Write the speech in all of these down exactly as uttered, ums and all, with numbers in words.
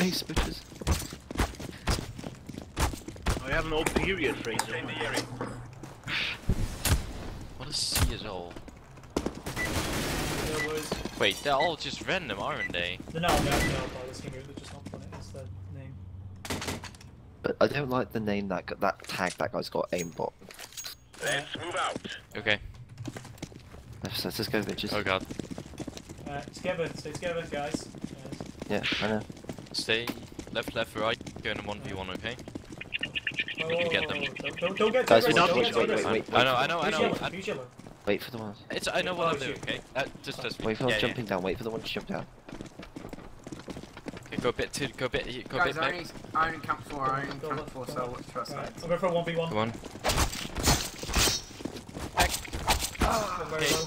Ace, bitches. I have an old period phrase. What is C S L? Wait, they're all just random, aren't they? No, no, no, no, by this game, they're just not putting it as their name. But I don't like the name that got, that tag that guy's got, aimbot. Let's move out. Okay. Let's, let's just go, bitches. Oh god. Alright, together, stay together, guys. Yes. Yeah, I know. Stay left, left, right. Go in a one v one, okay? Oh, We can get them. Don't, don't, don't get Guys, too wait, aggressive, wait, don't get wait, too wait, aggressive. wait. I know, I know, I Use know. yellow, I, use yellow. Wait for the ones. it's, I know what Oh, I'll do, shoot. okay? Uh, just, just Wait for the yeah, ones yeah. jumping down, wait for the ones to jump down. Okay, go a bit to, go a bit, go a Guys, bit I back. only, I only camp four, I only Go camp left, four, go so left. what's trust Right, that? I'll go for a one v one. Come on. Go very Okay. low.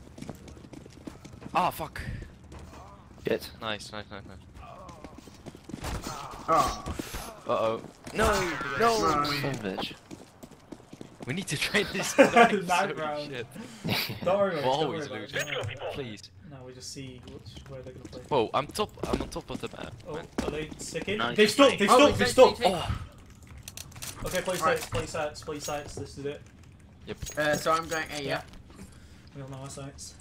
Ah, fuck. Shit. Nice, nice, nice, nice. Oh, Uh oh. No! no. Son of a bitch. We need to train this Night guy. so round. shit. Don't worry We're about it, don't always worry about losing. it. No, Please. no, we just see which, where they're gonna play. Whoa, I'm top. I'm on top of the map. Oh, man. are they sticking? Nice. They've stopped, they've Oh, stopped, they they've take, stopped! take, Oh. Okay, play Right. sites, play sites, play sites, this is it. Uh, so I'm going A, yeah? We all know our sites.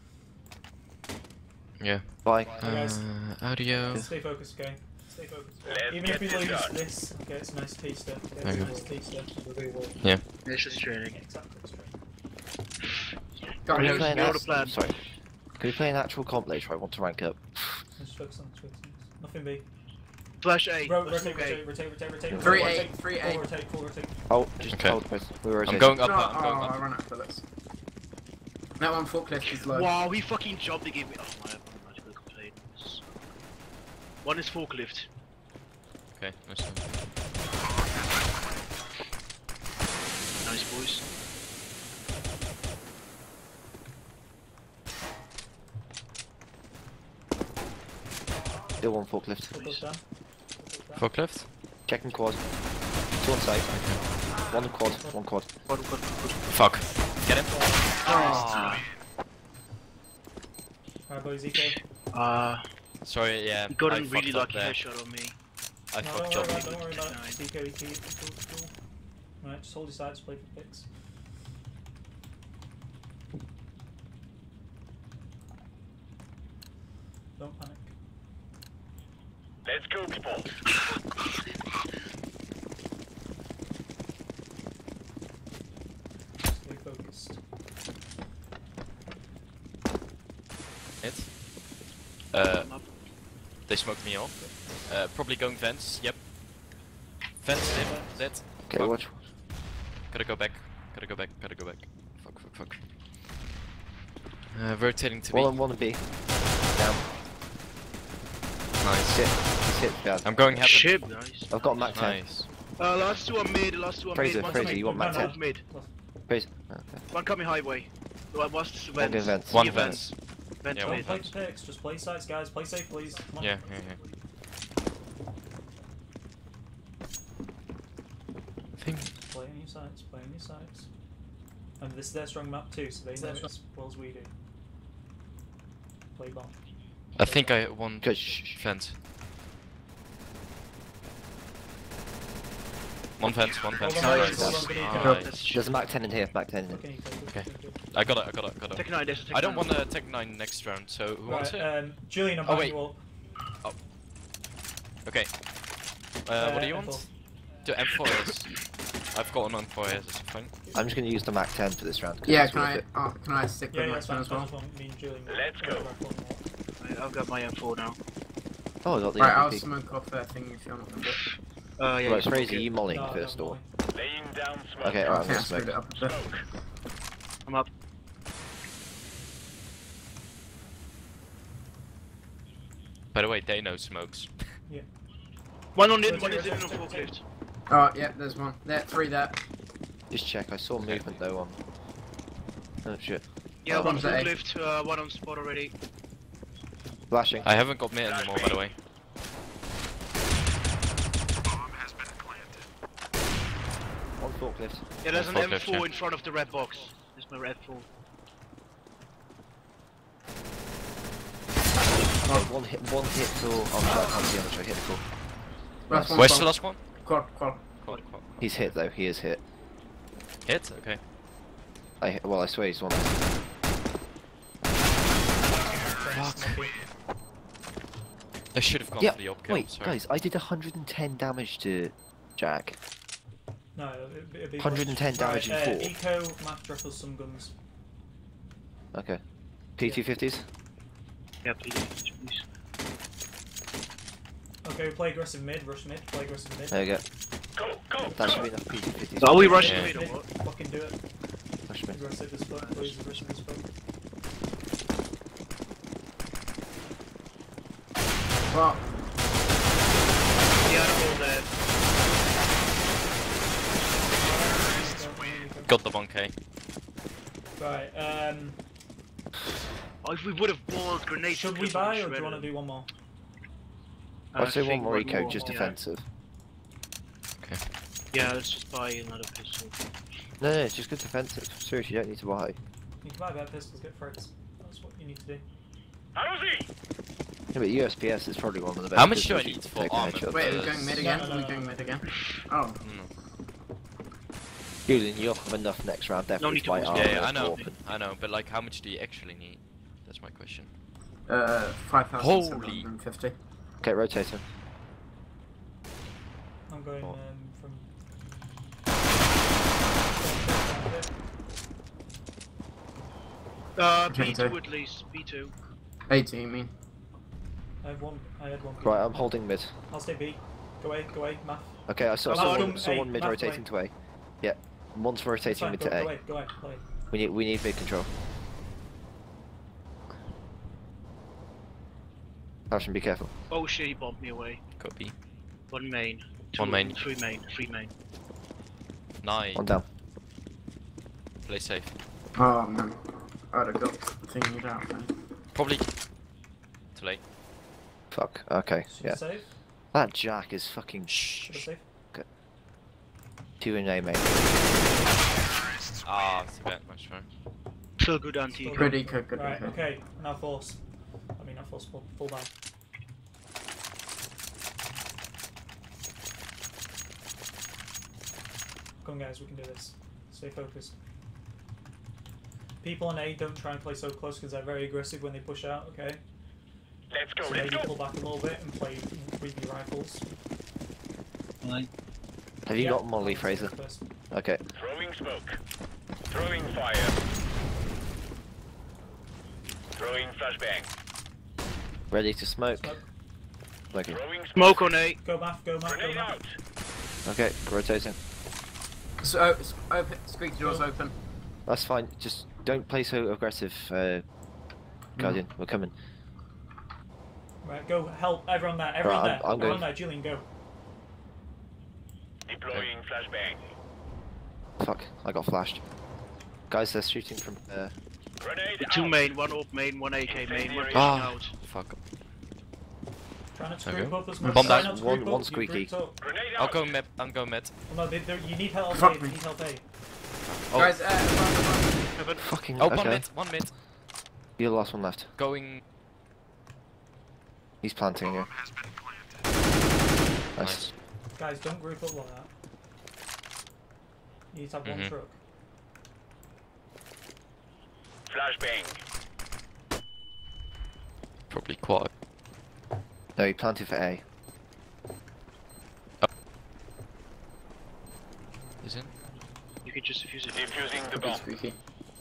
Yeah. Bye. guys. Uh, audio. Stay focused, okay? Stay focused. Let's Even get if we this lose done. this, okay, it's a nice taster. Okay, it's Okay. a nice taster. Yeah. It's just training. Exactly, it's great. Got Can we it. play an know the act- plan. Sorry. Can we play an actual comp later? I want to rank up. Just focus on the twins. Nothing B. Flash A. Ro Let's rotate, move A. rotate, rotate, rotate, rotate. Three full A, rotate, three full A. rotate, full rotate. Oh, just Okay. hold both. We were I'm rotating. going up. No, I'm going oh, I up. ran out of bullets. That one forklift is low. Wow, he fucking jobbed the game. Oh my, I'm not gonna complain. One is forklift. Okay. Nice. Nice boys. Still one forklift. Full goes down. Forklift. Checking quad. Two on site. One quad. One quad. One, one, one. Fuck. Get him. Oh. Alright, boys, E K. Uh, Sorry. Yeah. he got I a really fucked up lucky there. headshot on me. I No, fucked don't up. worry about it, don't worry about it. E K, E K, cool, cool. Right, just hold your sides, play for picks. Don't panic. Let's go, people. Stay focused. Hit. Uh, they smoked me off. Uh, probably going vents. Yep. Vents. Dead. Dead. Okay, Fuck. watch. Gotta go back. Gotta go back. Gotta go back. Fuck. Fuck. Fuck. Uh, rotating to One B. on one and B. Down. Nice. Hit. He's hit. Yeah. I'm going heaven. Shit, guys. I've got Mac ten. Nice. Uh, last two are mid, last two are Fraser, mid. One's Fraser, mid. you want Mac No, no. ten? One's mid. Praise. Okay. One coming highway. One was vents. One going vents. One See vents. Vents Yeah, Don't mid. play for picks, just play sides, guys. Play safe, please. Come on. Yeah. Yeah. Yeah. I think. Play on your sides, play on your sides. And this is their strong map too, so they know it as well as we do. Play bomb. I think I won. Good. Shh, shh. Fence. One fence. One fence. Hold on, Nice. hold on, hold on, Nice. There's a Mac ten in here. Mac ten in here. Okay, Okay. I got it. I got it. I got it. Tech nine, there's a tech I don't nine. want to take nine next round. So who wants Right, it? um, Julian, I'm Oh, backing wait. you up. Okay. Uh, what do you Uh, want? To M four S. I've got an M four S. It's fine. I'm just going to use the Mac ten for this round. 'cause Yeah, it's can worth I, it. oh, can I stick Yeah, with yeah, my that's spin fine, as well? that's fine. Me and Julian. Let's go. Right, I've got my M four now. Oh, I got the Right, I'll M V P. smoke off that thing if you're not gonna do it. Uh, yeah. Right, it's Fraser, okay. you molling No, first no, or? Laying down smoke. Okay, alright, I'm Okay, I gonna screwed smoke. it up a bit. Smoke. I'm up. By the way, they know smokes. One on in, Rotate, one is in on rotate, rotate. forklift. Oh, yeah, there's one. There, three there. Just check, I saw movement though on. Oh shit. Yeah, Oh, one one's A. forklift, uh, one on spot already. Flashing. I haven't got mid anymore, by the way. One forklift. Yeah, there's an One M forklift, four yeah. in front of the red box. There's my red four. one hit, one hit or oh shit, I can't see how much I hit the call. Last one. Where's quad. the last one? Quad, quad. Quad, quad. He's hit though. He is hit. Hit? Okay. I hit, well, I swear he's one. I should have gone Yeah. for the up kill. Wait, sorry. guys, I did one hundred ten damage to Jack. No, it'd, it'd be one hundred ten damage right, in uh, four. Eco, Math, drop us some guns. Okay. P two fifties. Yeah, please, please. Okay, play aggressive mid, rush mid, play aggressive mid. There you go. Go, go, That should go. be enough P two fifties. Are we rushing Yeah. mid or what? Fucking do it. Rush mid. Aggressive as fuck, please, aggressive as fuck. Well, Yeah, I'm all dead. Got the one K. Right, um, Oh, if we would have walled grenades. should we buy or do you want to do one more? I'd say one think more eco, just yeah. defensive. Yeah, let's just buy another pistol. No, no, it's just good defensive. Seriously, you don't need to buy. You can buy better pistols, get threats. That's what you need to do. How's he? Yeah, but U S P S is probably one of the best. How much do I pistols you need can for take a armor? headshot. wait, are we Uh, going mid no, again? no, Are we no, going no. mid again? Oh, No. Julian, you'll have enough next round, definitely. need to buy boost- armor Yeah, yeah, I and know. weapon. I know, but like, how much do you actually need? That's my question. uh, five thousand seven hundred fifty. Okay, rotating. I'm going Oh. um, from. Uh, Okay, B two okay. at least, B two. eighty, you mean? I have one. I had one. Right, I'm holding mid. I'll stay B. Go away. Go away. Math. Okay, I saw, Oh, saw, no, one, saw A, one mid left rotating way. to A. Yeah, one's It's rotating fine, mid go, to go A. away. Go away. Play. We need we need mid control. Passion, be careful. Oh shit, he bombed me away. Copy. One main. Two, One main. Three main. Three main. Nine. One down. Play safe. Oh man, I'd have got thingied out, man. Probably too late. Fuck. Okay. Should Yeah. I save? That Jack is fucking Should I shh. save? Two in A, mate. Ah, it's a bit much fun. Feel good anti. Still Good eco, good Right. eco. Okay. Now force. I mean, not force. Full, full down. Come on, guys. We can do this. Stay focused. People on A don't try and play so close because they're very aggressive when they push out. Okay. Let's go, So let's maybe go. pull back a little bit and play with your rifles. Have you Yeah. got Molly, Fraser? First. Okay. Throwing smoke. Throwing fire. Throwing flashbang. Ready to smoke? Smoke. Smoking. Throwing smoke. Smoke on A. Go math. Go math. Go Grenade math. out. Okay, rotating. So, uh, s- open, squeaky doors Go. open. That's fine. Just don't play so aggressive, uh, Guardian. We're coming. Right. Go help everyone there. Everyone Right, I'm- there. I'm everyone going. there. Julian, go. Deploying flashbang. Fuck, I got flashed. Guys, they're shooting from uh Grenade Two out. main. One up main. One A K main. One pushing Ah, out. fuck. Try not to Okay. group up as much. Bomb Try down. not to One- group one up. You squeaky. grouped up. Grenade I'll out. go mid. I'm going mid. No, they, they, you need help. Fuck A. me. You need help A. Oh. Guys, uh, above, above. Heaven. fucking. Oh, okay. one mid. One mid. You're the last one left. Going. He's planting you. Nice. Nice. Guys, don't group up like that. You need to have one Mhm. truck. Flashbang. Probably quad. No, he planted for A. Is it? You can just defuse it. Defusing the Okay, bomb. squeaky.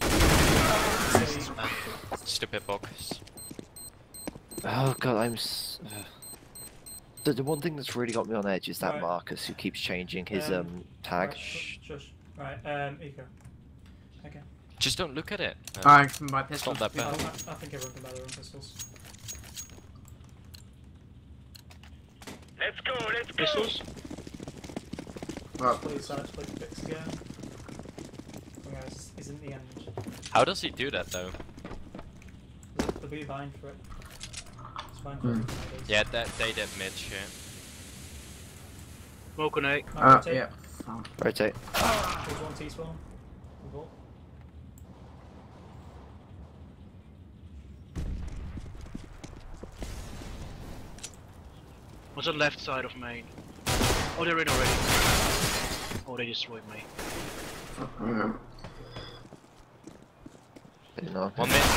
Say, Stupid box. Oh god, I'm. S ugh. the, the one thing that's really got me on edge is that Right. Marcus who keeps changing his Um, um tag. Right, shush, shush. Right, um, Eco. Okay. Just don't look at it. Uh, I can buy It's pistols. not that I, bad. I, I think everyone can buy their own pistols. Let's go, let's go. Pistols. Well, Please, let's play the fix again. Come on, guys, this isn't the end. How does he do that though? They'll, they'll be buying for it. It's fine for Hmm. everyone nowadays. Yeah, that they did mid shit. Smoke on A. Right, uh, rotate. yeah. Oh. Rotate. There's one teaspoon. Revolt. What's on left side of main? Oh, they're in already. Oh, they destroyed me. Mm. Didn't know. One minute.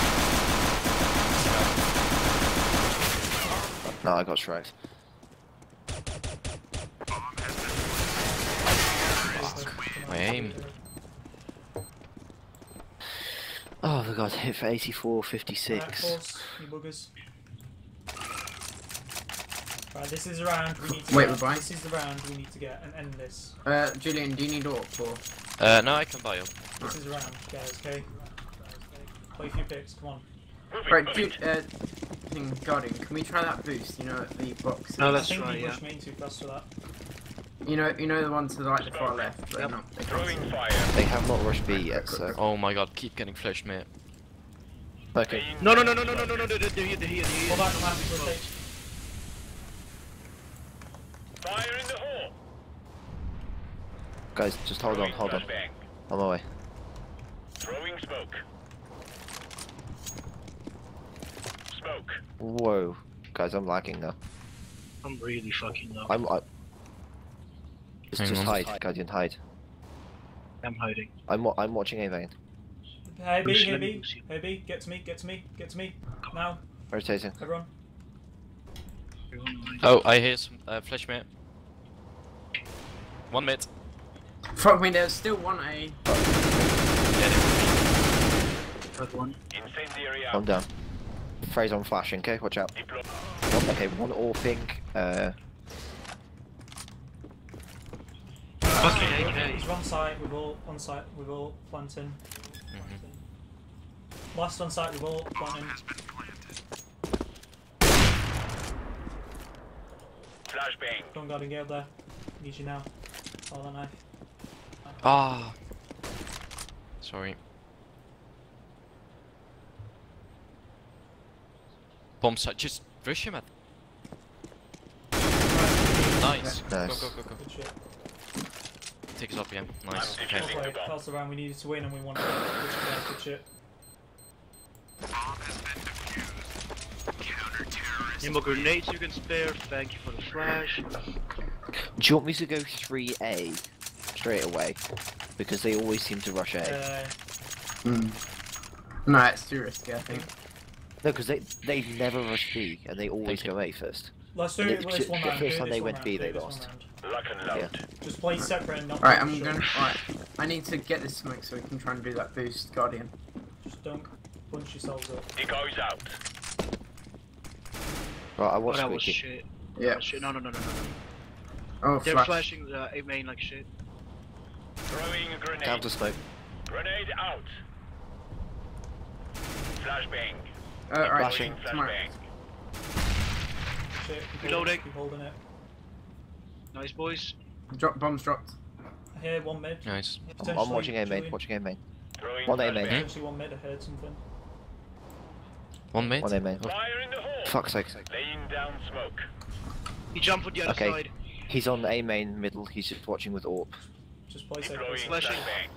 No, I got striked. My aim. Oh my god, hit for eighty-four, Right, fifty-six. force, you buggers. Right, this is the round we need to Wait, get. we're buying? This is the round we need to get and end this. Uh, Julian, do you need orc or? Uh, no, I can buy up. This is the round, guys, okay? Play a few picks, come on. Right, Ju uh, thing, Guardian, can we try that boost? You know, at the box. No, I let's think try, you yeah. pushed me too fast for that. You know, you know the one to the, like the far left, but Yep. not. They can't Throwing see. fire. They have not rushed B yet, so. Oh my god, keep getting flashed, mate. Okay. No, no, no, no, no, no, no, no, they're, they're here, they're here, they're here. Pull back, come out, rotate. Fire in the hole. Guys, just hold on, Throwing hold on. flashbang. On my way. Throwing smoke. Smoke. Whoa. Guys, I'm lagging now. I'm really fucking low. I'm. I... Just, Hang just on. hide, Guardian, hide. I'm hiding. I'm, wa I'm watching A main. Hey B, Push, hey let me B, push you. hey B, get to me, get to me, get to me. Now, Rotating. everyone. Oh, I hear some uh, flash, mate. One mid. Fuck me, there's still one A. Get it. Got one. Incendiary I'm out. down. Fraser on flashing, okay? Watch out. Deploy. One, okay, one orping. Uh, Fucking A K. He's on site, we've all on site, we've all planting. Mhm. Last on site, we've all planting. Flashbang. Go on, Guardian, get up there. Need you now. Follow that knife. Ah. Sorry. Bomb site. Just rush him at. Nice. Go, Nice. go, go, go. Good shit. Take us up again. Nice. I'm Okay. defending. Well played. That's the round we needed to win and we won it. Good shit, good shit. Any more grenades you can spare? Thank you for the flash. do you want me to go three A straight away? Because they always seem to rush A. Uh, Hmm. No, it's too risky, I think. No, because they they never rush B and they always Thank you. go A first. let's do And it it- with this one the round. first do time this they one went round, B, do they this lost. one round. Lock and load. Just play separate and not Alright, push I'm it. gonna. Alright, I need to get this smoke so we can try and do that boost, Guardian. Just don't bunch yourselves up. Decoys out. Right, I Oh, watched that was Squeaky. shit. Yeah. Oh, shit. No, no, no, no, no. no. Oh, They're flash. flashing the A main like shit. Throwing a grenade. Counter smoke. Grenade out. Flashbang. Uh, alright, Flashing. tomorrow. Flashbang. Shit, keep Reloading. holding, keep holding it. Nice, boys. Drop bombs dropped. I hear one mid. Nice. I'm, I'm Potentially, watching A main, Julian. watching A main. Throwing One A flashbang. main. Potentially one mid, I heard something. One mid. One A main. Fire in the hole. Fuck's sake. Laying down smoke. He jumped on the other Okay. side. He's on A main middle, he's just watching with AWP. Just play safe. Deploying Flashing. flashbang.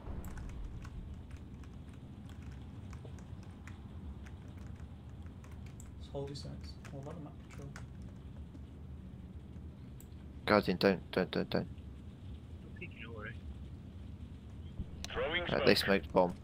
Just hold your sights. Hold that map control. Guardian, don't, don't, don't, don't. Don't worry. Throwing Uh, smoke. they smoked bomb.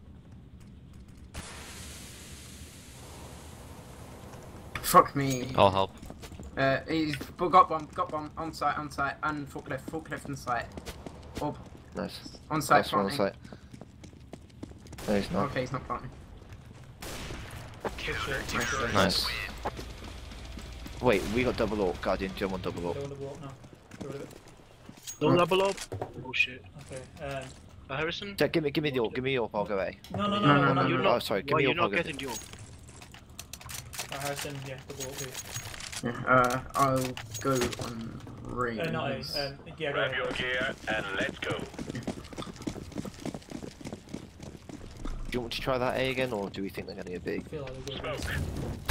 Fuck me. I'll help. Uh, he's got bomb, got bomb on site, on site, and forklift, forklift on site. Orb, Nice. on site, Last one on planting. site. No, he's not. Okay, he's not planting. Good shit, good shit. Nice. Wait, we got double AWP. Guardian, do you want double Go AWP? on the block now. Get rid of it. Don't double up. Oh shit. Okay, um, Uh, Harrison? Jack, give me, give me the AWP. Give me the AWP. I'll go A. no, no, no, No, no, no, no, no, You're no. not. Oh, sorry. Give Why me you're your not pocket. getting the op? Right, Harrison, yeah, double up, please. Yeah, uh, I'll go on raid. Uh, not A, um, yeah, go Grab ahead. your gear and let's go. Do you want to try that A again, or do we think they're going to get I big? feel like they're Smoke. good.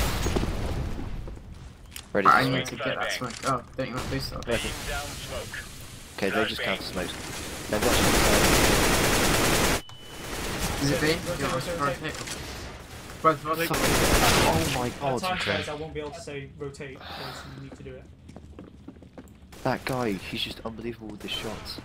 Ready I to need smoke? to get that smoke. Oh, don't you want to boost that? Ready. Laying down smoke. Okay, they just Flashbang. counter smoke. They're watching the Is it B? Rotate, Yeah, rotate, rotate. rotate. Both of us. side. Oh my At god. times, okay. guys, I won't be able to say rotate, because you need to do it. That guy, he's just unbelievable with the shots.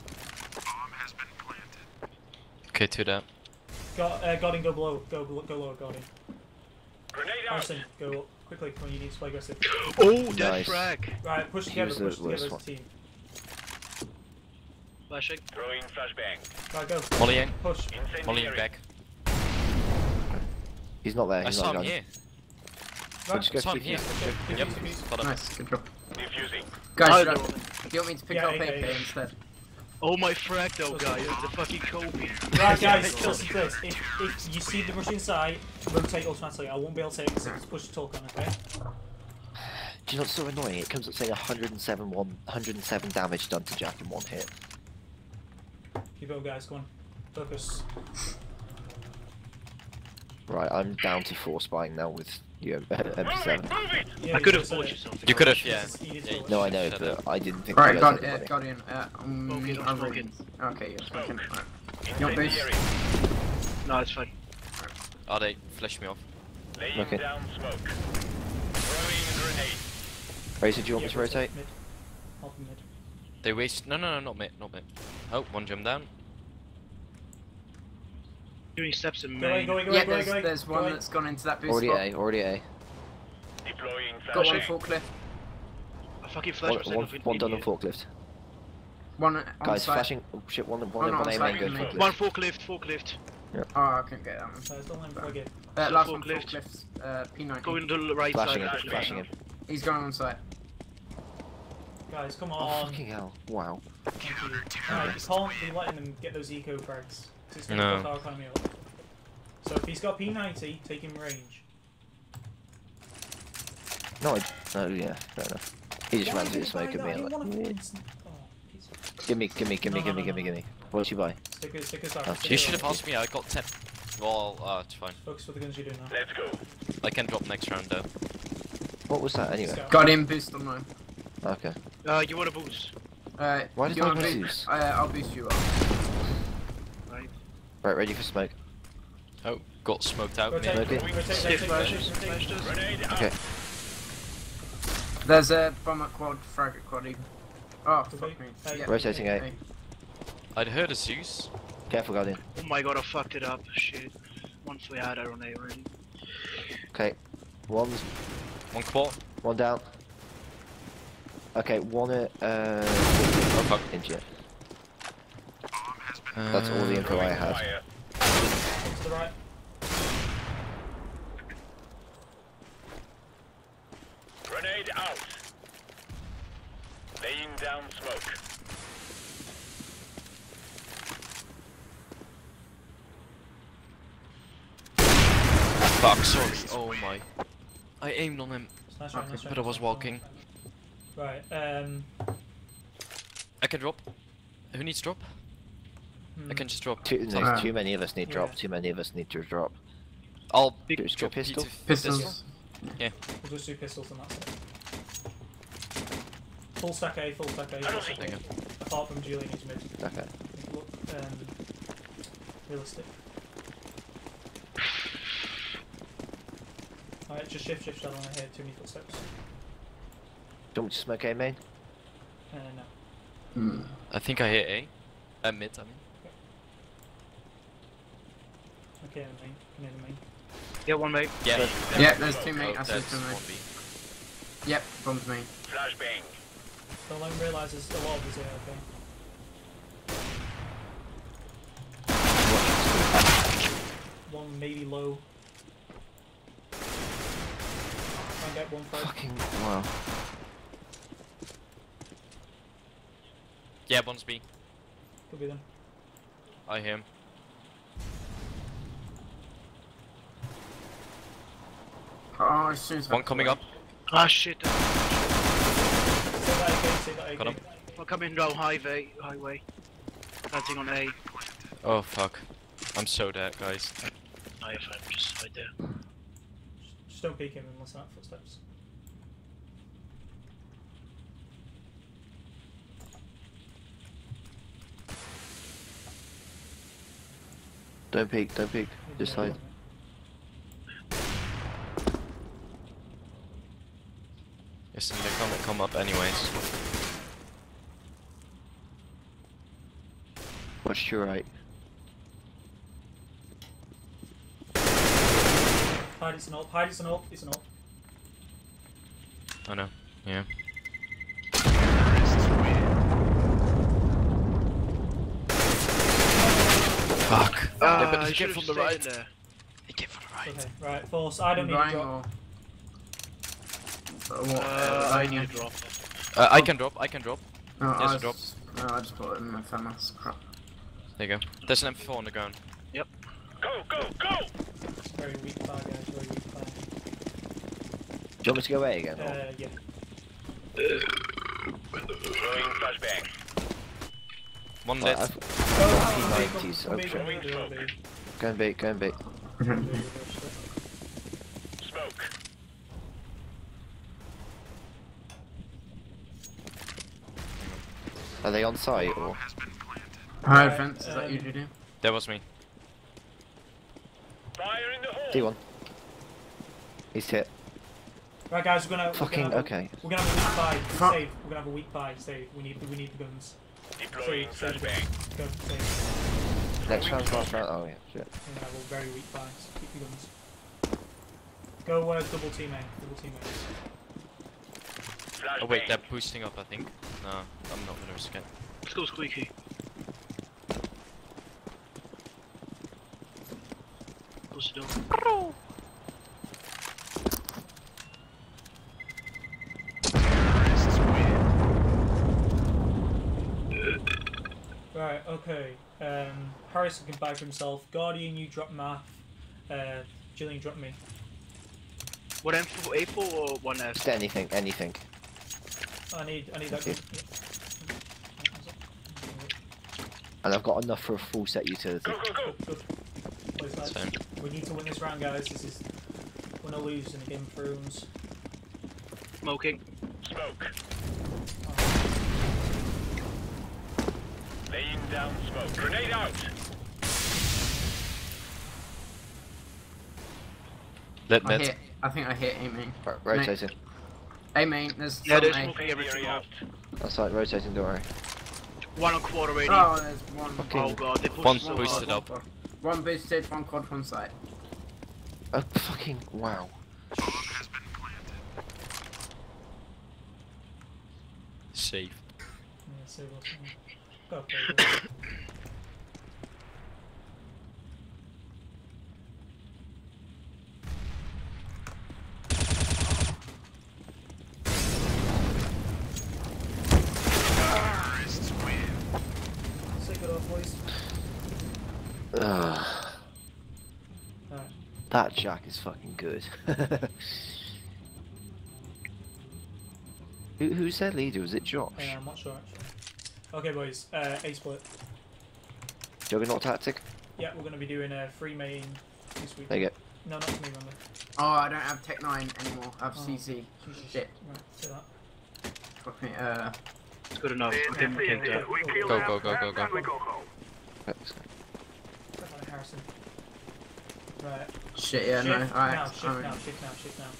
Okay, two down. Got, uh, Guardian, go below. Go, below, go lower, Guardian. Grenade out. Harrison, go up quickly when you need to play aggressive. Oh, dead Nice. frag. Right, push He together, was the push together worst as a one. team. Flashing. Throwing flashbang. Right, go. Mollying. Push. Mollying Incendiary. back. He's not there, I he's saw not him gone. here. So just go I saw him defuse. here. Okay, Yep. defuse, defuse. Got him. Nice, good job. Defusing. Guys, Oh, should I, no. do you want me to pick Yeah, up okay, A K yeah. instead? Oh my frag though, guys. It's a fucking Kobe. Right, guys, listen to this. If, if you see the rush inside, rotate automatically. I won't be able to take it because it's push to talk on, okay? Do you know what's so annoying? It comes up saying one hundred and seven, one, one hundred and seven damage done to Jack in one hit. Keep it up, guys, come on. Focus. Right, I'm down to four spying now with you, M P Move it, seven. move it. Yeah, I could have said bought it. yourself. You could have, yeah. This is easy to yeah. watch. No, I know, Shut but up. I didn't think Right, you got, guys uh, had the Guardian. Uh, um, Smoke it, I'm smoke ready. Okay, you're smoking. Right. You want boost? Incendiary. No, it's fine. Oh, they flashed me off. Laying Okay. down smoke. Throwing grenade. Razor, do you want Yeah, me to rotate? Mid. Half a mid. They waste. No, no, no, not mid, not mid. Oh, one jump down. Doing steps in Go away, main. go away, go away, Yeah, go away, there's, go away. there's Go one away. that's gone into that boost Already spot. A, already A. Deploying Got one flashbang. full cliff. I fucking flash One, myself. one, in one done on idiot. forklift. One on Guys, site. flashing. Oh shit, one, one, Oh, one, no, one on A site, main, go main. forklift. One forklift, forklift. Oh, I couldn't get that one. Guys, don't let him plug it. Uh, last one, Forklift. forklift. Uh, P ninety. Going to the right Flashing side. him, flashing him. He's going on site. Guys, come Oh, on. fucking hell. Wow. Thank you. Alright, you can't be letting them get those eco frags. 'Cause it's gonna No. fuck our economy up. So if he's got P ninety, take him range. No, I, no, yeah, fair enough. He just Why ran through did the he smoke buy at that? me I and didn't like, wanna yeah. fucking- Oh, piece- Gimme, gimme, gimme, No, no, gimme, no, gimme, no. gimme. What did you buy? Stick his, stick his out. Oh, stick You his should have out. asked me. I got ten. Well, uh, it's fine. Focus for the guns you're doing now. Let's go. I can drop next round though. What was that anyway? Scout. Guardian boost on mine. Okay. Uh, you want a boost? Uh, Why do did you I want miss boost? these? Uh, I'll boost you up. Right. Right, ready for smoke. Oh, got smoked out. Rotate, mid. Okay. rotate, rotate, Stiff rotate, flashes. rotate, rotate. Flashes. Grenade out. Okay. There's a bomb at quad, frag at quad even. Oh, Okay. fuck me. Hey. Yeah. Rotating A. Hey. I'd heard a Zeus. Careful, Guardian. Oh my god, I fucked it up. Shit. Once we had her on A already. Okay. One's, One quad. one down. Okay, one at, uh, Oh fuck. inch. That's all the info I Throwing had. fire. To the right. Grenade out. Laying down smoke. Fuck. Sorry. Oh my. I aimed on him, Nice round, Okay. nice round, but I was nice round. walking. Right, um... I can drop. Who needs drop? hmm. I can just drop. Too, Take- no, Ah. too many of us need drop. Yeah. Too many of us need to drop. I'll Big Just drop drop pistol. P two Pistols. We'll just do pistols and that's it. Full stack A, full stack A. Full stack There you A. Apart from Julian's mid. Okay. Look, um... realistic. Alright, just shift, shift, shadow, I hear too many footsteps. Do you want me to smoke A main? Uh, no. Hmm. I think I hit A. Uh, mid, I mean. Okay, the main. Near the main. Yeah, one mate. Yeah. Yeah, there's two mate. Oh, I see that's two mate. one B. Yep, bombs me. Flashbang. Don't let him realise there's a lot of us here, okay? One maybe low. Try and get one frag. Fucking, wow. Yeah, one's B. Could be them. I hear him. Oh, as soon as I- One coming up. Ah shit. Take that A K, take that A K. Got him. I'm coming down highway. Highway. Planting on A. Oh fuck. I'm so dead, guys. Oh, you're fine. Just right there. Just don't peek him unless that footsteps. Don't peek, don't peek. Just hide. Listen, they're gonna come up anyways. Watch to your right. Hide, it's an ult. Hide, it's an ult. It's an ult. Oh no. Yeah. Fuck. Uh, yeah, but I he came should've from the stayed right. there. He came from the right. Okay, right, Force. I don't need to Going drop. or... What? Uh, I need a drop. Uh, I can drop. I can drop. No, There's I a drop. just, no, I just put it in my FAMAS. Crap. There you go. There's an M four on the ground. Go, go, go! Very weak fire, guys. Very weak fire. Do you want me to go away again? or- Uh, yeah. Throwing flashbang. One Right, lit. I've Oh, P come big, nineties, come big, okay. come big, come big. Go and bait, go and bait. Smoke. Are they on site or? High Right, fence, is that you, um, Judy? That was me. Fire in the hole. D one. He's hit. Right, guys, we're gonna. Fucking we're gonna have okay. A, we're gonna have a weak buy. Fuck. Save. We're gonna have a weak buy. Save. We need. We need the guns. Deploying Save. Save. flashbang. Go. Save. Next round, last round. Oh yeah, shit. We're gonna have a very weak buy. So keep the guns. Go. Uh, double team A. Double team A. Flashbang. Oh wait, they're boosting up, I think. No, I'm not gonna risk it. Let's go squeaky. Close the door. Right. Okay. Um, Harrison can buy for himself. Guardian, you drop math. Uh, Jillian, drop me. One M four, A four or one S? Just anything, anything. I need. I need that. Okay. Good. And I've got enough for a full set utility. Go, go, go! Good. Please, lads. Same. We need to win this round, guys. This is. We're gonna lose in the Game of Thrones. Smoking. Smoke. Laying down smoke. Grenade out! Lit, I lit. hit, I think I hit A main. Right, rotating. A main, there's Yeah, some there's A. smoking everything out. That's like rotating, don't worry. One on quarter radio. Oh, there's one. Fucking- Oh god, they pushed One so boosted hard. up. One boosted, one quad, one side. Oh, fucking wow. Safe. Yeah, save us. Go. Go. Go. Take it off, boys. Ugh. Alright. That Jack is fucking good. Who, who's their leader? Was it Josh? Uh, I'm not sure actually. Okay, boys. Uh, A split. Juggernaut tactic? Yeah, we're gonna be doing a free main this week. There you go. No, not me, remember. Oh, I don't have Tech nine anymore. I have Oh. C C. Jesus. Shit. Right, say that. Fuck me, uh... It's good enough. I think we can do it. Go, go, go, go, go. Thanks. Click on it, Harrison. Right. Shit, yeah, shift no. now, Alright, shift I'm now, in. shift now, shift now.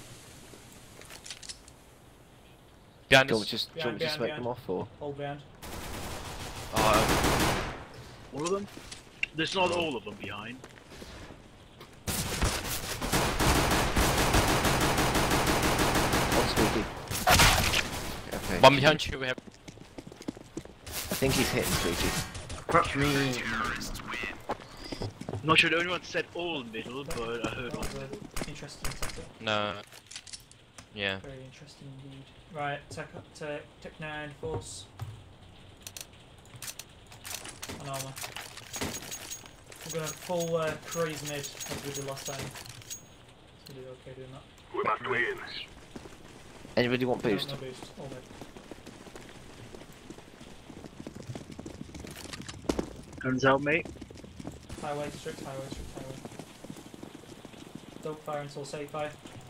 Behind Do you want us. me to just, do you want me to Behind, smoke behind, them off or? Hold behind. Oh, All of them? There's not all of them behind. One squeaky. Okay. one behind you. We have. I think he's hitting squeaky. Fuck me. I'm not sure the only one said all middle, but I heard That all. was an interesting tactic. No. Yeah. Very interesting indeed. Right, tech up to tech nine, force. And armor. We're gonna full uh, craze mid as we did last time. So we did okay doing that. We must win. Anybody want boost? No, no boost, all mid. Guns out, mate. Highway, strict highway, strict highway. Don't fire until safe fire.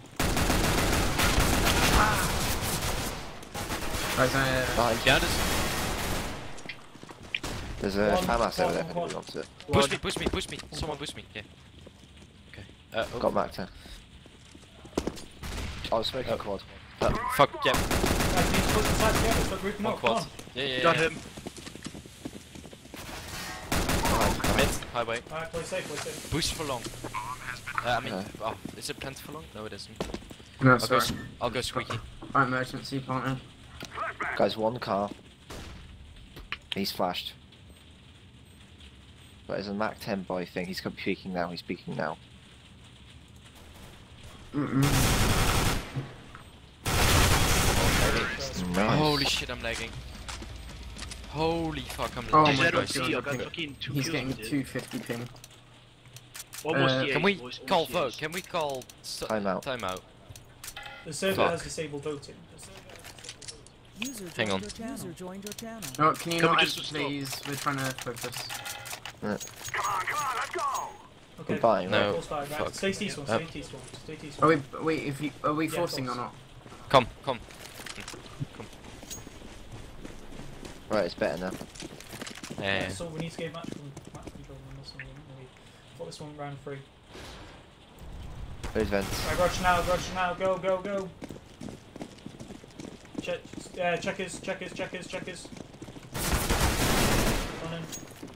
Guys, uh... Behind. Behind us. There's a One, FAMAS over one, there if one. anybody wants it. Push me, push me, push me. Someone push me. Yeah. Okay. Uh, oh. Got Mac ten. I was smoking Oh. quad. Uh, fuck, yeah. Guys, you need to put the side together, stop grouping One up, come quad. on. Yeah, yeah, Got yeah. him. highway. Alright, play safe, play safe. Boost for long. Uh, I mean, Okay. oh, is it plant for long? No, it isn't. No, I'll go, sorry. s- I'll go squeaky. Right, emergency partner. Guys, one car. He's flashed. But there's a Mac ten boy thing. He's peeking now. He's peeking now. Mm-mm. Nice. Holy shit, I'm lagging. Holy fuck, I'm Oh lagging. my I don't god, see, I God, got I think fucking two he's kills getting with it. two fifty ping. Almost Uh, the Can eight, we boys, almost call the vote? eight. Can we call so Timeout. Timeout. The server Fuck. has disabled voting. User Hang joined on. Your channel. User joined your channel. No, can you Can we not just answer, stop? please? We're trying to focus. Come on, come on, let's go! Okay. Goodbye. No. Pulse five, right. Fuck. Stay T one, Uh, stay T one, stay T Are one. we, wait, if you, are we Yeah, forcing or force. not? Come, come. Right, it's better now. Yeah. Yeah, so we need to get match, con- match control on this one. Maybe put this one round three. There's vents. Right, rush now, rush now, go, go, go. Check, uh, checkers, checkers, checkers, checkers. On in.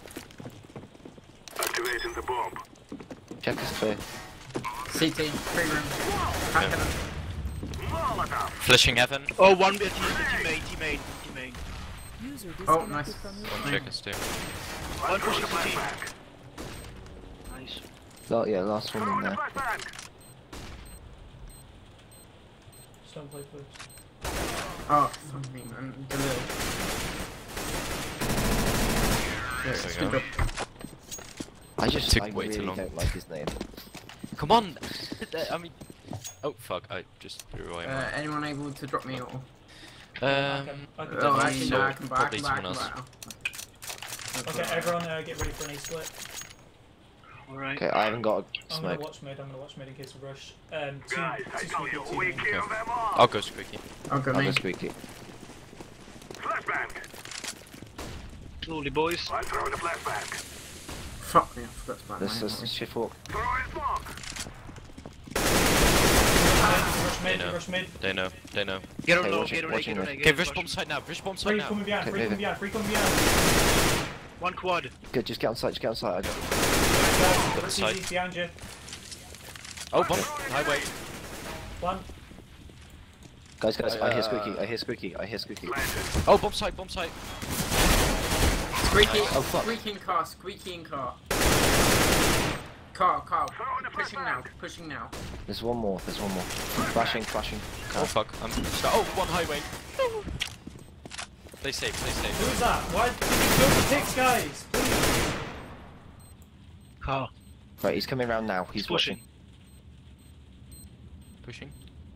Activating the bomb. Check is clear. C T, free room. Hack Yeah. Molotov! Flashing heaven. Oh, one uh, team, teammate, teammate, teammate. User Oh, disconnected nice. from your One channel. checkers too. One pushing the team. Nice. Oh, yeah, last one in there. Just don't play first. Oh, fuck me, man. Delay. Yeah, There we speed go. up. I just Took I way too really long. don't like his name. Come on! I mean... Oh fuck, I just threw away Uh, my... anyone able to drop me or? Um... I can, I can Oh, then actually, so no, I can buy, I probably can buy, I someone can else. buy. Okay, everyone uh, get ready for an A split. Alright. Okay, I haven't got a I'm gonna smoke. watch mid, I'm gonna watch mid in case of rush. Um, two, Guys, I two told you, squeaky, two we mid. kill them all! I'll go squeaky. I'll go I'll me. go squeaky. Flashbang! Slowly, boys. I'm throwing a flashbang. Fuck me, I forgot to buy This my is shift walk. Throwing smoke! Rush They mid, know. rush mid. They know, they know. Get on Hey, low, watch get it, on A, watch get it. on A, get Okay, on rush A. bomb side now, rush bomb side Three now. coming behind, Okay, three coming moving. behind, three coming behind. One quad. Good, just get on site, just get on site. I got Got the Rush side. easy behind you. Oh, bomb! Highway. One. Guys, guys, I hear Uh, squeaky, I hear squeaky, I hear squeaky. Planted. Oh, bomb side, bomb side. Squeaky, Oh, fuck. squeaking car, squeaking car. Car, car, Throwing a pushing now, flashbang. pushing now. There's one more, there's one more. Flashing, flashing. Oh fuck, I'm... Oh, one highway. Play safe, play Who safe. is that? Why did you kill the picks, guys? Please. Car. Right, he's coming around now, he's He's pushing. watching. Pushing.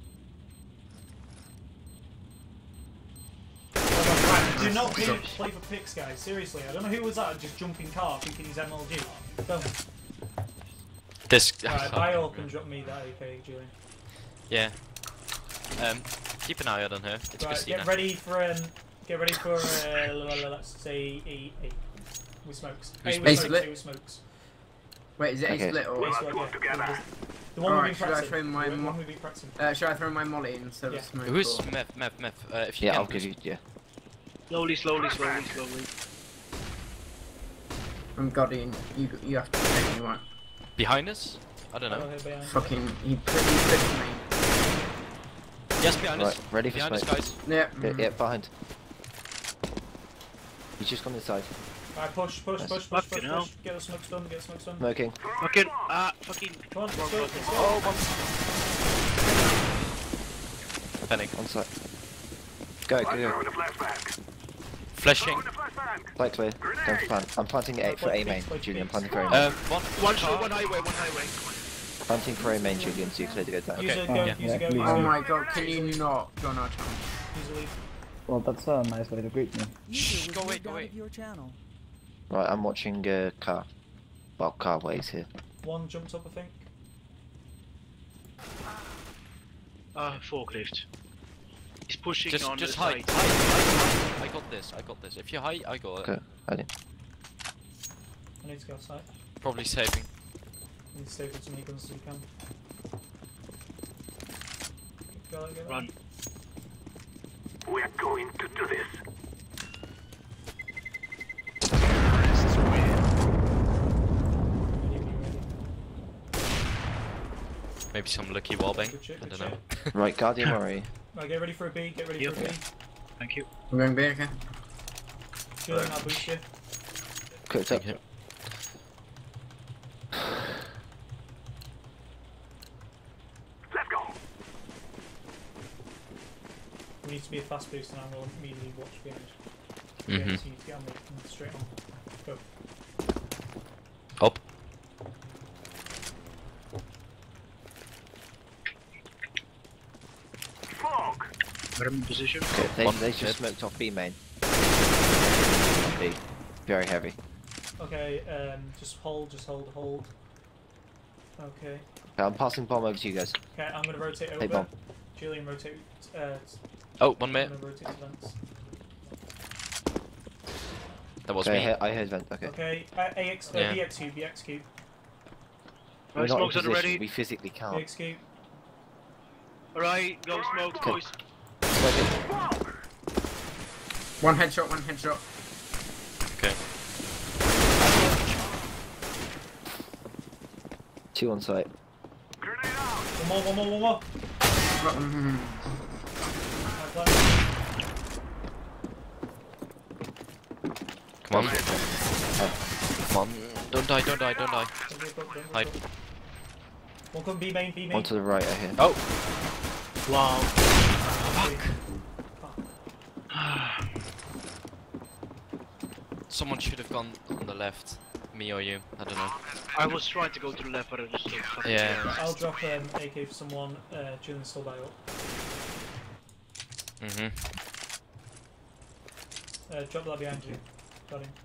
Do not play, play for picks, guys. Seriously, I don't know who was that just jumping car thinking he's M L G. Don't. This... Alright, buy all can drop me that A K, Julian. Yeah. Um, keep an eye out on her. It's Right, Christina. get ready for um, get ready for uh, la- la- la- let's say A, A with smokes. Who's A A with smokes, split? A with smokes. Wait, is it Okay. A split or? A Well, split, let's work yeah. together. The one Alright, we've should been I practicing. throw my The mo- one we've been practicing. Uh, should I throw my molly instead Yeah. of smoke? Who is or- Mev, Mev, Mev? Uh, if you Yeah, can, I'll give you, yeah. Slowly, slowly, slowly, slowly. I'm Guardian. You you have to take me one. Behind us? I don't I'll know. Oh, hit behind. Fucking he put he pushed me. Yes, behind Right, us. ready for Behind us, smoke. guys. Yeah. Yeah, mm. yeah, behind. He's just gone inside. Alright, push, push, Nice. push, push, Fucking push, hell. push. Get the smokes done, get the smokes done. Smoking. Fucking, ah, fucking. Come on, let's Wrong go, button. let's go. Oh, bomb. Panic. On site. Go, I'm go, go. throwing a flashbang. Flashing. Throwing a flashbang. Site clear. Don't plant. I'm planting it for A main, Julian. Planting for A main. Um, one... One shot, one highway, one highway. Planting for A main, Julian, so you clear to go down. Use Okay. a go, Yeah. use a go, use a Oh go. my god, can you not go on our channel? Use a lead. Well, that's a nice way to greet me. Shh, User go was away, moved go out away. of your channel. Right, I'm watching uh, car. Well, car ways here. One jumped up, I think. Ah, forklift. He's pushing Just, on just the hide. side. Hide, hide, hide. I got this, I got this. If you hide, I got it. Okay, I didn't. I need to go outside. Probably saving. I need to save as many guns as you can. Go, go, go. Run. We're going to do this. Maybe some lucky wallbang. Good shit, I good don't know. shit. Right, Guardian, where are you? Right, get ready for a B, get ready Yep. for a B. Thank you. I'm going B, okay? Julian, I'll boost you. Cooked up. Thank you. Let's go. We need to be a fast boost and I'm going to immediately watch behind. Mhm. Yeah, so you need to get on me and straight on. Go. Up. Smoke. Got him in position. Okay, they, One they just hit. smoked off B main. B. Very heavy. Okay, um, just hold, just hold, hold. Okay. Okay, I'm passing bomb over to you guys. Okay, I'm going to rotate Hey, over. bomb. Julian, rotate. Uh, Oh, one I'm minute. going to rotate to vents. That was Okay, I me. heard, I heard vent. Okay. Okay, uh, A X, uh, Yeah. B X cube, B X cube, We're Right, not in smokes on position. ready. We physically B can't. X cube. Alright, go smokes, Okay. boys. Smoke One headshot, one headshot. Okay. it. Two on site. Grenade out. One more, one more, one more. Mm, Right, flash. Come on. Come on. Don't die, don't die, don't die. Don't go up, don't go Hide. up. One come B main, B main. One to the right, I hear. Oh! Wow. Someone should have gone on the left. Me or you. I don't know. I was trying to go to the left, but I just don't fucking Yeah. care. I'll drop um, A K for someone. Uh, Julian's still by up. Mm-hmm. Uh, drop that behind you. Got him.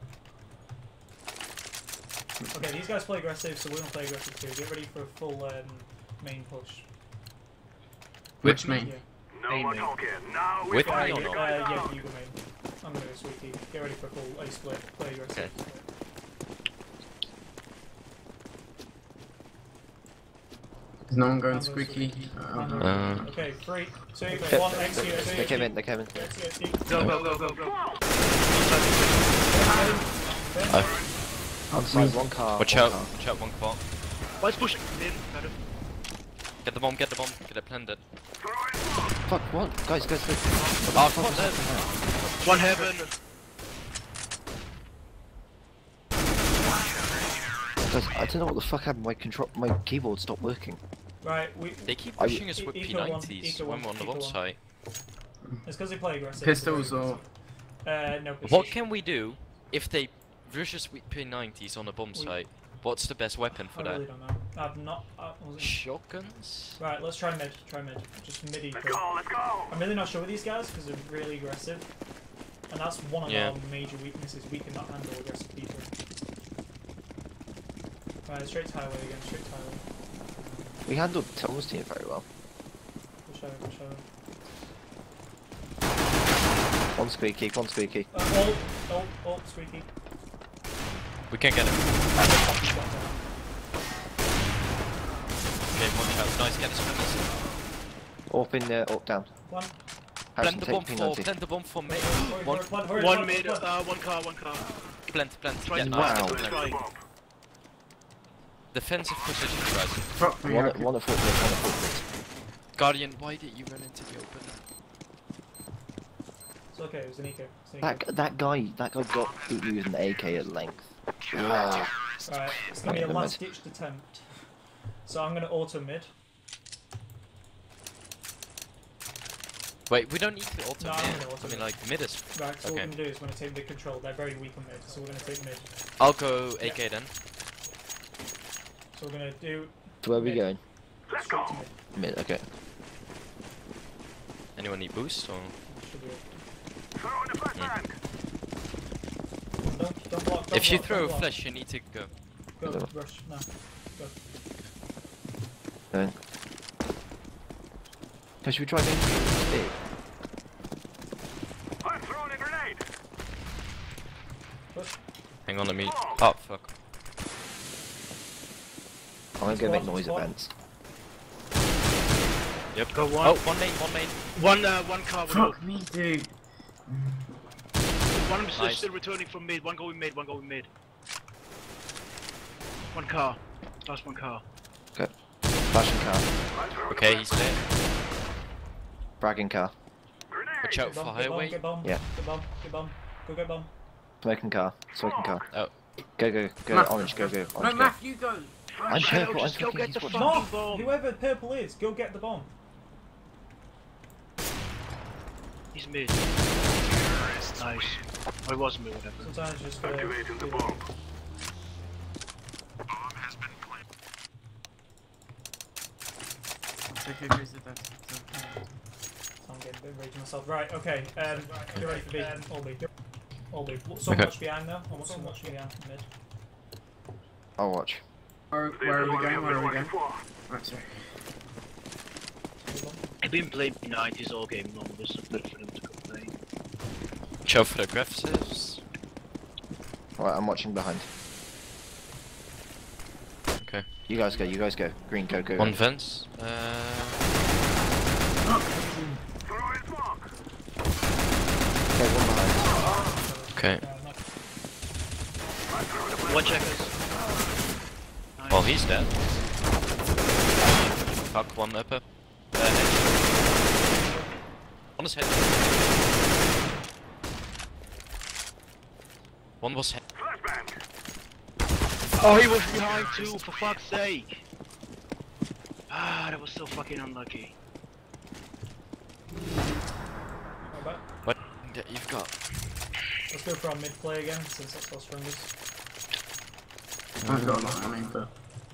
Okay, these guys play aggressive, so we're gonna play aggressive too. Get ready for a full um, main push. Which main? Yeah. No more Aiming. talking. Now we With fight. me or Uh, not? yeah, you go main. I'm gonna go sweetie. Get ready for a full A split. Play aggressive. Okay. Is no one going I'm going squeaky? I'm Uh, going Uh. Okay, three, two, Okay, one, they, X U, X U, they came in, they came in. X U, X U. Go, go, go, go, go. On site, one car. Watch one out. car. Watch out, one car. Let's push it. In, got him. Get the bomb, get the bomb. Get it planted. Fuck, what? Guys, guys, guys. Oh, come on, then. One heaven. Guys, I don't know what the fuck happened. My control, my keyboard stopped working. Right, we. They keep I- pushing us with Eco P one, nineties Eco when we're one, on the Eco bomb one. site. It's because they play aggressive. Pistols They're very or- aggressive. Uh, no pistols. What can we do if they rush us with P nineties on a bomb We- site? What's the best weapon for I that? really don't know. I've not. I wasn't... Shotguns? Right, let's try mid. Try mid. Just mid Let's eco. go. Let's go. I'm really not sure with these guys because they're really aggressive, and that's one of Yeah. our major weaknesses. We cannot handle aggressive people. Right, straight to highway again. Straight to highway. We handled Thomas' team very well. Push over. Push over. One squeaky, one squeaky. Uh, ult, ult, ult, squeaky. We can get him. He's got down. Okay, watch out. Nice, get us premise. Up in there, up down. One. Harrison, Plant the take bomb P for, ninety. plant the bomb for me. Hurry, One, hurry, plant, hurry, One plant, mid, plant. uh, one car, one car. plant, plant. Try Yeah, to nice. Wow. Let's try. Defensive position, guys. Fuck me, One, okay. one at forklift, one at forklift. Guardian, why did you run into the open? It's okay, it was an eco. It's an That, eco. g- that guy, that guy got beat you with an A K at length. Wow. Right, it's gonna be a Right, last ditched attempt. So I'm gonna auto mid. Wait, we don't need to auto No, I'm mid. gonna auto I mean, mid. like, mid is... Right, so what Okay. we're gonna do is we're gonna take mid control. They're very weak on mid, so we're gonna take mid. I'll go A K then. So we're gonna do So where are we Mid. going? Let's straight go. to mid. Mid, okay. Anyone need boost or...? Should be it. Throw in the flashbang. Don't, don't block, don't If you block, throw don't a block. flash, you need to go. Go, Go. rush, no. Go. Going. Okay, should we try going to I'm throwing a grenade. Push. Hang on, let me... Oh, fuck. I'm gonna go make Squad, noise squad. events. Yep. Go one. Oh, one main, one main. One, uh, one car. One, Fuck me, dude. one is Nice. still returning from mid. One going mid. One going mid. One car. Last one car. Okay. Flashing car. Okay, he's dead. Bragging car. Watch out Get for bomb, get bomb, highway. get bomb, Yeah. get bomb, get bomb. Go get bomb. Smoking car. Smoking car. Oh. Go, go, go. Math. Orange, go, go. No, Orange, go. Math, you go. I'm Shadow, purple. I'm just go fucking get the he's fucking watching. Moth, bomb. whoever purple is, go get the bomb. He's mid. Nice. I was mid, whatever. Sometimes just uh, Activating the do bomb. I'll take a visit that. I'm getting a bit raging myself. Right, okay. Um, get ready for B. All B. All B. So Okay. much behind now. I want so much behind mid. I'll watch. Where, where are we going? Where are we going? Right, sorry. I've been playing nineties all game long. This is good for them to complain. Watch out for the aggressives. Alright, I'm watching behind. Okay. You guys go, you guys go. Green, go, go. One go. fence. Uh, Throwing smoke. Okay, one behind. okay. One checkers. Nice. Well, he's dead. Fuck, one upper. Uh, head. One is head. One was head. Flashbang. Oh, he was behind too, for fuck's sake! Ah, that was so fucking unlucky. Right back. What that you've got? Let's go for our mid play again, since that's our strongest. I've got a lot of money, but.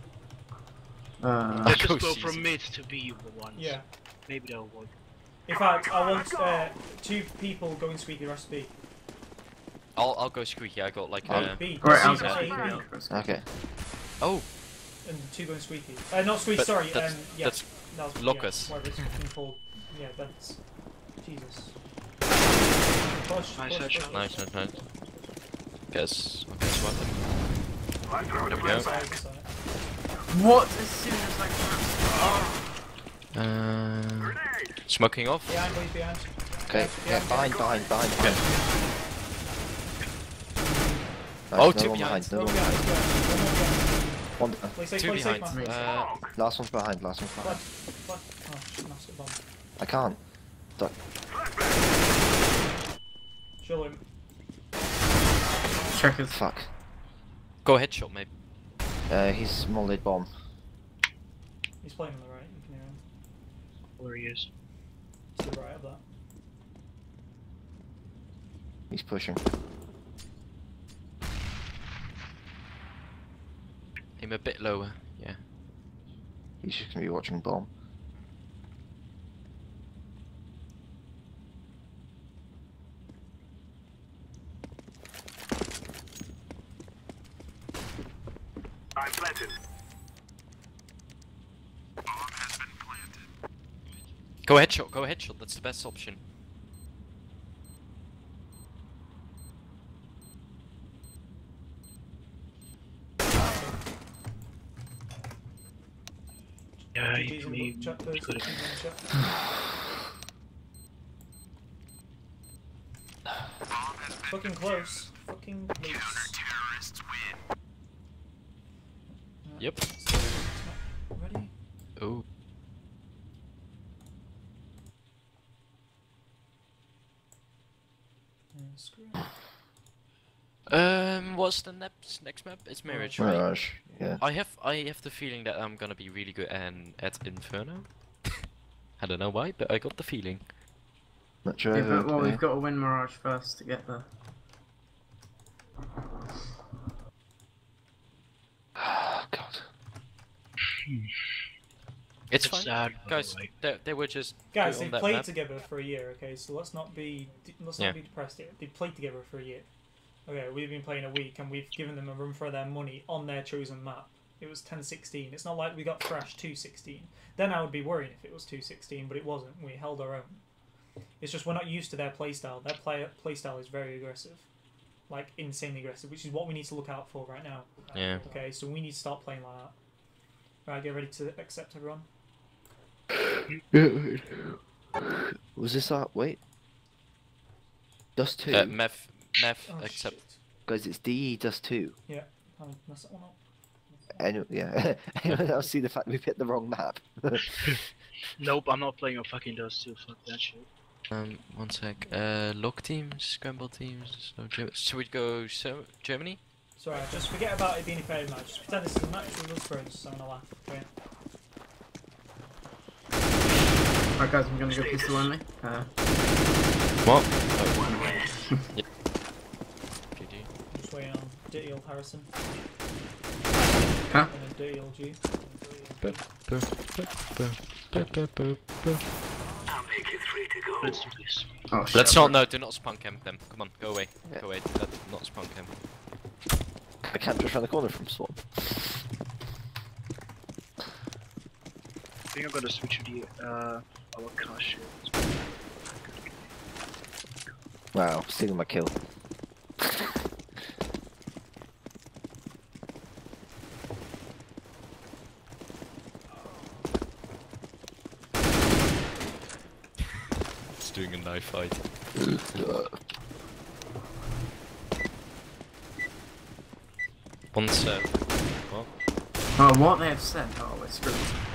Uh, Let's go just go see. from mid to B for once. Yeah. Maybe that'll work. In fact, I want uh, two people going squeaky rush to B. I'll I'll go squeaky. I got like Oh. uh, B. Alright, C, I'll A, go. B. I'll go. Okay. oh And two going squeaky. Uh, not squeaky, But sorry. that's- um, yeah. that's that was, Locus. Yeah, whatever it's been called. Yeah, that's. Jesus. Push, Nice push, headshot. push. nice nice nice. Guess guess what? I'm throwing There the we go. Inside, inside. What? As soon as I can. Uh, grenade. smoking off. Behind, please, behind. Okay, yeah, behind, behind, behind, behind. Nice, Oh, no two one behind. No Go one behind, behind. go behind. One more behind. One, uh, Play safe, Two play safe, behind. man. Uh, last one's behind, last one's Flash, behind. flash. Oh, shit, master bomb. I can't. Duck. Show him. Checkers. Fuck. go headshot maybe. Uh, he's molded bomb. He's playing on the right, you can hear him. Where he is. To the right of that. He's pushing. Aim a bit lower. Yeah. He's just gonna be watching bomb. I'm planted. Go headshot. Go headshot. That's the best option. Yeah, G he Gs for on me. the chat, He's please. good G at Gs on the chat. Fucking close. Fucking close. Yep. It's not ready? Oh. Uh, Scrim. Um, what's the next next map? It's Mirage, right? Mirage. Yeah. I have I have the feeling that I'm gonna be really good and at Inferno. I don't know why, but I got the feeling. Not Yeah, sure. but, well, okay. we've got to win Mirage first to get there. Oh, God. It's It's fine, sad, by the guys. way. They, they were just Guys, good they've on that played map. together for a year, okay? So let's not be let's Yeah. not be depressed here. They've played together for a year. Okay, we've been playing a week and we've given them a run for their money on their chosen map. It was ten sixteen. It's not like we got thrashed two sixteen. Then I would be worried if it was two sixteen, but it wasn't. We held our own. It's just we're not used to their playstyle. Their play playstyle is very aggressive. Like, insanely aggressive, which is what we need to look out for right now. Yeah. Okay, so we need to start playing like that. Right, get ready to accept everyone. Was this our wait? Dust two, Uh, meth, meth, Oh, except shit. guys. It's D E Dust two. Yeah, I'll mess that one up. Any, yeah. Anyone else see the fact we've hit the wrong map? Nope, I'm not playing on fucking those two. Fuck that shit. Um, one sec. Uh, log teams, scramble teams. No, Germany. Should we go so Germany? Sorry, just forget about it being a fair match. Just pretend this is a match with us friends, so I'm gonna laugh. Okay. Alright guys, I'm gonna go pistol only. Uh, What? Yep. G G. Just waiting on dirty old Harrison. Huh? And then dirty old G. I'll make it three to go. Let's do this. oh shit. Let's not, no, do not spawn camp them. Come on, go away. Yeah. Go away. Let, not spawn camp. I can't just around the corner from spawn. I think I'm gonna switch to the uh our car shit. Wow, stealing my kill. It's doing a knife fight. One set. What? Oh, what they have said? Oh, we're screwed.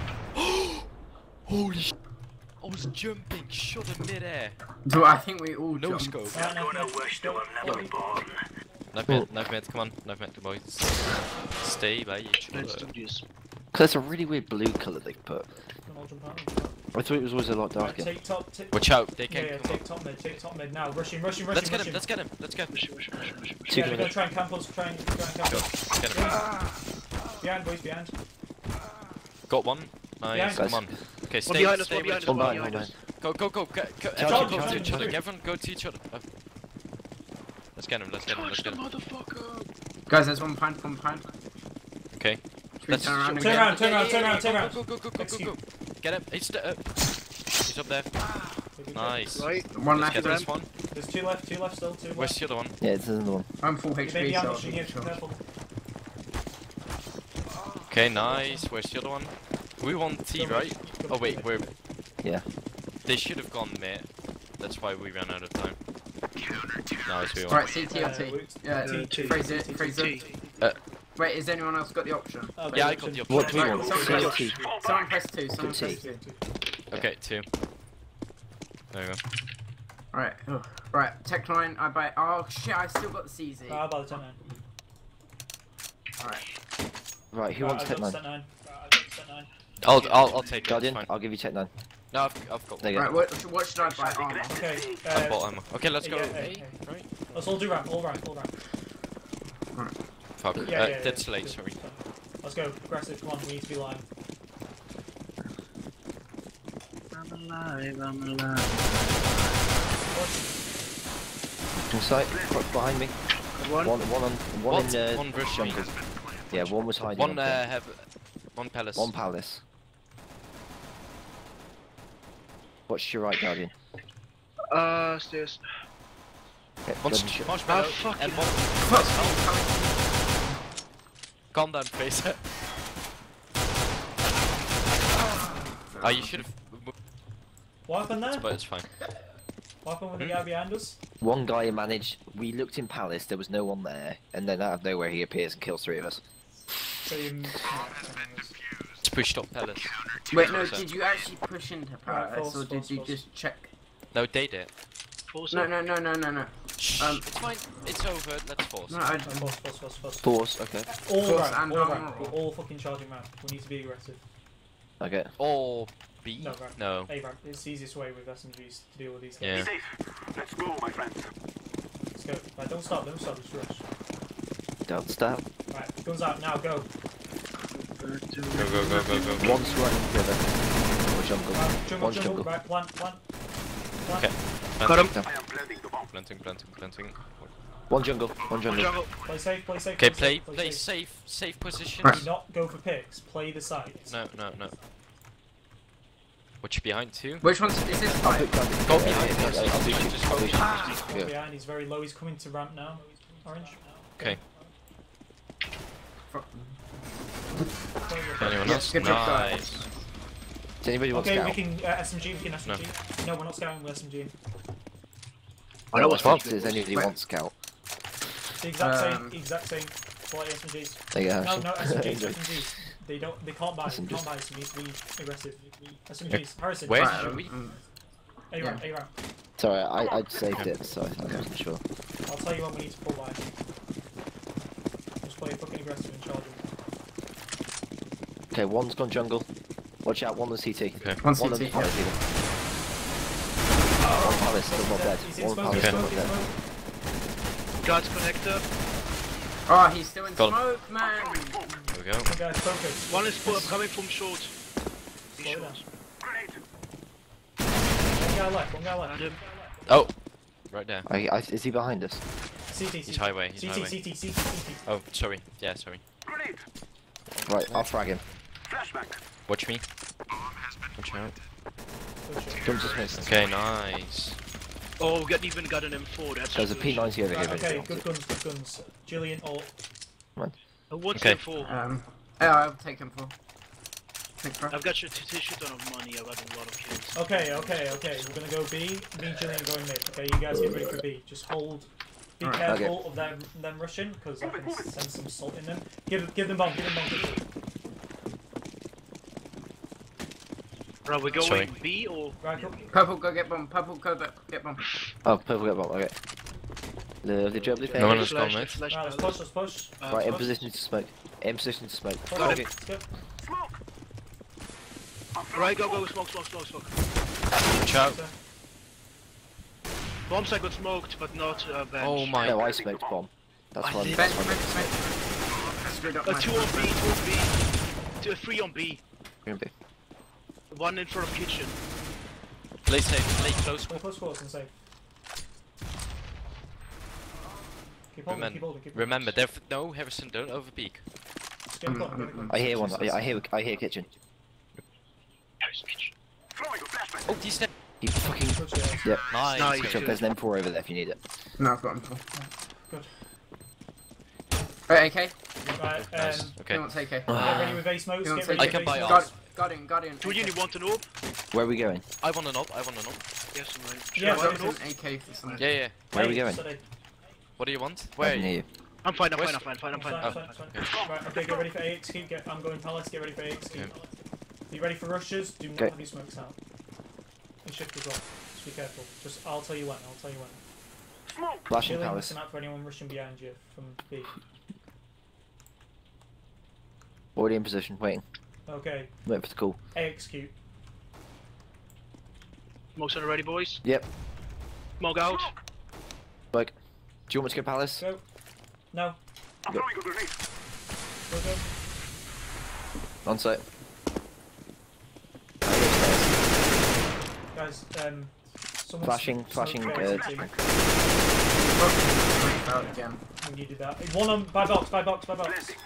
Holy sh! I was jumping, shot in midair. Do I think we all No jumped. scope. Right, Gonna knife wish they go. were never born. Knife mid, knife mid, come on, knife mid, boys. Stay by each Let's do other. this. Cause that's a really weird blue colour they put. Come on, jump out. I thought it was always a lot Right, darker. take top, take. Watch out, they Yeah, can yeah, come take top mid, take top mid now. Rush him, rush him, rush Let's him, get rush him, let's get him, let's get him. Rush, rush, rush, rush, rush. Two Yeah, they're gonna minutes. try and camp us, try and, try and camp Go, us. get him. Behind, boys, behind. Got one. Nice, Behind. come on. Okay, One stay, behind us, stay one with behind us, One one behind, one behind behind. us. Go, go, go, go, go, Charge, everyone go charge, to each other, charge. everyone go to each other. Oh. Let's get him, let's get him, let's Touch the get him. motherfucker! Guys, there's one behind, one behind. Okay. Should we Let's turn around should we again? Turn around, turn Yeah, around, yeah, turn yeah, around, turn go, around. Go, go, go, go, Next go, to go. Get him, he's, uh, he's up there. Nice. Right? One Let's left. get this one. There's two left, two left still, two left. Where's the other one? Yeah, it's another one. I'm full You H may P, be so I'll ambushing be here, sure. careful. Okay, nice. Where's the other one? We want T, Go right? mid, go Oh wait, mid. we're... Yeah. They should have gone mid. That's why we ran out of time. Nice, we won. Right, C T or Uh, T? we- Yeah, T, T, Fraser, T, T, Fraser. T. Uh, Wait, has anyone else got the option? Oh, Yeah, I option. got the What option. do we Right, want? someone C L press, T. someone press two, someone T. press two. Okay, two. There we go. Alright, oh. Right, Tech nine, I buy. Oh shit, I still got the C Z. Ah, I'll buy the ten nine. Alright. Right, who Right, wants I've Tech got nine? set nine. Right, I've got set nine. I'll, I'll, I'll take it, it's Guardian, fine. I'll give you Tech nine. No, I've, I've got There one. you Right, go. what, what should I buy? Armor. Okay, I uh, bought ammo. Okay, let's go. yeah, yeah, A, yeah. right? let's all do ramp, all ramp, all ramp. Fuck. Yeah, uh, yeah, yeah, dead yeah. slate, sorry. Let's go, aggressive, come on, we need to be live. I'm alive, I'm alive. On site, right behind me. One. One, one on, one What? in uh, One brush jungle. me. Yeah, one was hiding. One, on uh, thing. have... One palace. One palace. Watch your right, Guardian. Uh, stairs. Okay, One Guardian sh- shot. marshmallow. Ah, fuck and it. one... Fuck. Calm down, Fraser. Ah, you should have... What happened there? But it's fine. What happened with the guy behind us? One guy managed. We looked in palace. There was no one there, and then out of nowhere he appears and kills three of us. So you... It's pushed up palace. Wait, no, So- did you actually push into Right, Paradise false, or did false, you false. just check? No, they did. Force No, it. no, no, no, no, no. Shh, Um, it's fine. It's over. Let's force. No, I, No, force, force, force, force. Force. Okay. All Force ramp, and all armor ramp. We're roll. all fucking charging ramp. We need to be aggressive. Okay. Or B? No, ramp. No. A ramp. It's the easiest way with S M Gs to deal with these Yeah. guys. Safe. Let's go, my friends. Let's go. Right, don't stop, don't stop, just rush. Don't stop. Right, guns out, now, go. Go, go, go, go, go, go. One's running the other. Or jungle. Right, jungle, One's jungle, jungle. right, one, one. one. Okay. Got him. I am planting the bomb. Planting, planting, planting. One jungle. One One jungle. jungle. Play safe, play safe. Okay, play, safe, play safe. safe, safe positions. Right. Do not go for picks, play the sides. No, no, no. Watch behind too. which one's is this I'll fight? put Guardian. Go Yeah, behind, yeah, just- yeah, I'll do just- shoot. just I'll go do shoot. behind. One Yeah. behind, he's very low, he's coming to ramp now. Orange. Okay. Fuck. Anyone Yeah, else? good job, guys. Nice. Does anybody want Okay, scout? we can uh, S M G, we can S M G. No. we're not scouting with S M G. I know what's Does fucked. anybody Wait. want scout? The exact Um, same, the exact same. Pull out your S M Gs. There you go. No, no, S M Gs, Enjoy. S M Gs. They don't, they can't buy, S M they Gs. can't buy, so we need to be aggressive. S M Gs, Harrison. Where Right, should we? um, A round, A round. Sorry, I, I saved it, so I wasn't sure. I'll tell you when we need to pull by. Just play fucking aggressive and charge them. Okay, one's gone jungle. Watch out, one was C T. Okay. One One C of T. them Palace either. One Palace, still not dead. He's in One smoke, Palace, he's still in not smoke, dead. he's in Guards connector. Oh, he's still in Got him. smoke, man. There we go. smoke. Guys, focus. One is full, coming from short. He's Slow it short. down. Grenade. One guy left, one guy left. Found him. Oh, right there. I, I, is he behind us? C T, C T. He's highway. He's C T, highway. C T, C T, C T. Oh, sorry. Yeah, sorry. Grenade. Right, I'll frag him. Flashback. Watch me. Watch out. Don't just miss. Okay, nice. Oh, we got even got an M four. That's There's a P ninety over Right, here. okay, if you good want it. guns, good guns. Julian, or Uh, What's Okay. M four? Um, yeah, I'll take him for. Take for. I've got your t- shit ton of money. I've got a lot of kills. okay, okay, okay. We're gonna go B. Me and Julian are going mid. Okay, you guys get ready for B. Just hold. Be Alright. careful Okay. of them, them rushing, because I can send some salt in them. Give, give them bomb. Give them bomb. quickly. Right, we're going Sorry. B or Right, go. Purple, go get bomb. Purple, go back, get bomb. Oh, purple get bomb, okay. Lovely job, lovely No one finish. has gone flash, mid. flash Right, let's palace. push. Let's push. Uh, Right, in push. position to smoke. In position to smoke. Hold Got on. him. Let's go. Smoke. Right, go, go, smoke, smoke, smoke, smoke. Watch out. Bomb site got smoked, but not uh, bench. Oh my. No, I smoked bomb. That's I why. did. That's Bench, why. bench, bench. Screwed up Uh, my. two on B, two on B. Two, three on B. Green B. One in front of kitchen. Play safe. Play close. Play close quarters and safe. Keep holding, keep Remember, holding, keep holding. remember, there. No, Harrison, don't overpeak. Just get a clock, get a clock. I hear one. I, I hear. I hear kitchen. Throwing a flashback. Oh, he's dead. He fucking. Push it out. Yep. Nice. Nice. Good job. There's an M four over there if you need it. No, I've got him for. Good. Alright, A K. Right, Nice. um, Okay. Who wants A K? get ready with A smokes, You get want ready to I with can A buy smokes. ours. Guardian, Guardian. Do you want an orb? Where are we going? I want an op. I want an op. Yes, I'm right. Should Yeah, I Got want an an orb? A K for something. Yeah, yeah. Where are we Hey, going? steady. What do you want? I Where? can Are hear you? you. I'm fine, I'm Where's- fine, I'm fine, I'm fine, I'm Fine, fine. fine, fine. Right, okay, get ready for A X Q. Get, I'm going palace, get ready for A X Q. Okay. Be ready for rushes, do not Okay. have your smokes out. And shift as well. Just be careful. Just, I'll tell you when, I'll tell you when. Smoke. Flashing Julian, palace. listen out for anyone rushing behind you from B. Already in position. Waiting. Okay, Waiting for the call. A X Q. Smokes are ready, boys. Yep. Smoke out. Like. Do you want me to go palace? Go. No. I'm Go. throwing a grenade. Go, go. On site. Guys, um, someone Flashing, smoke flashing, for uh, A X Q. Out again. When you did that. One on, by box, by box, by box. Blending.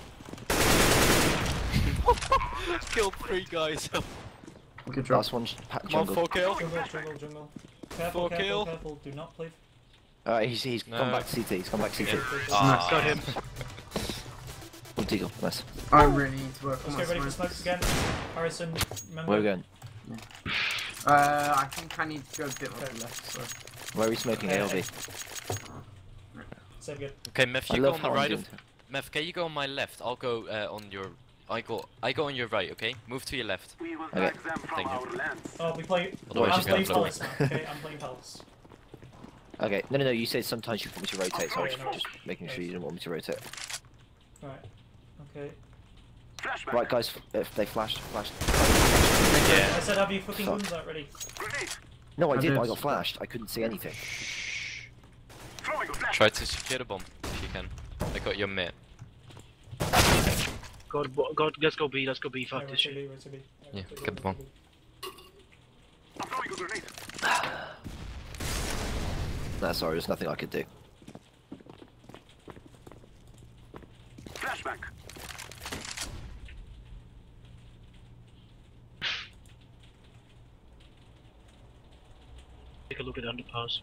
Killed three guys. Good job. Last one's pa- Come on, jungle. four kill. Jungle, jungle, jungle. Careful, Four careful, kill. careful. Do not play. Alright, he's, he's No. come back to C T. He's come back to C T. Ah. Got him. Good deal. Nice. I really need to work on Let's my get ready for smokes. smokes again. Harrison, remember? Where are we going? Uh, I think I need to go a bit more to the left, so. Where are we smoking? A or B? Save good. Okay, Meth, I you go love on the how I'm right doing. of. Meth, can you go on my left? I'll go uh, on your. I go. I go on your right. Okay, move to your left. We will Okay. back them from Thank you. our lands. Oh, we play. Otherwise I'm you playing can't blow Palace now. Okay, I'm playing Palace. Okay. No, no, no. You said sometimes you want me to rotate, so I was Okay, no. just making sure you didn't want me to rotate. Right. Okay. Flashback. Right, guys. If they flashed, flashed. Yeah. I said, have you fucking Fuck. guns out ready? Grenade. No, I I didn't. did. I got flashed. I couldn't see anything. Throwing a flashback. Try to secure the bomb if you can. I got your mid. God, God, let's go B, let's go B, Right, fuck right this to shit. B, right to B. Right Yeah, to B, get the right bomb. to B. I'm throwing a grenade. Nah, sorry. There's nothing I could do. Flashback. Take a look at underpass.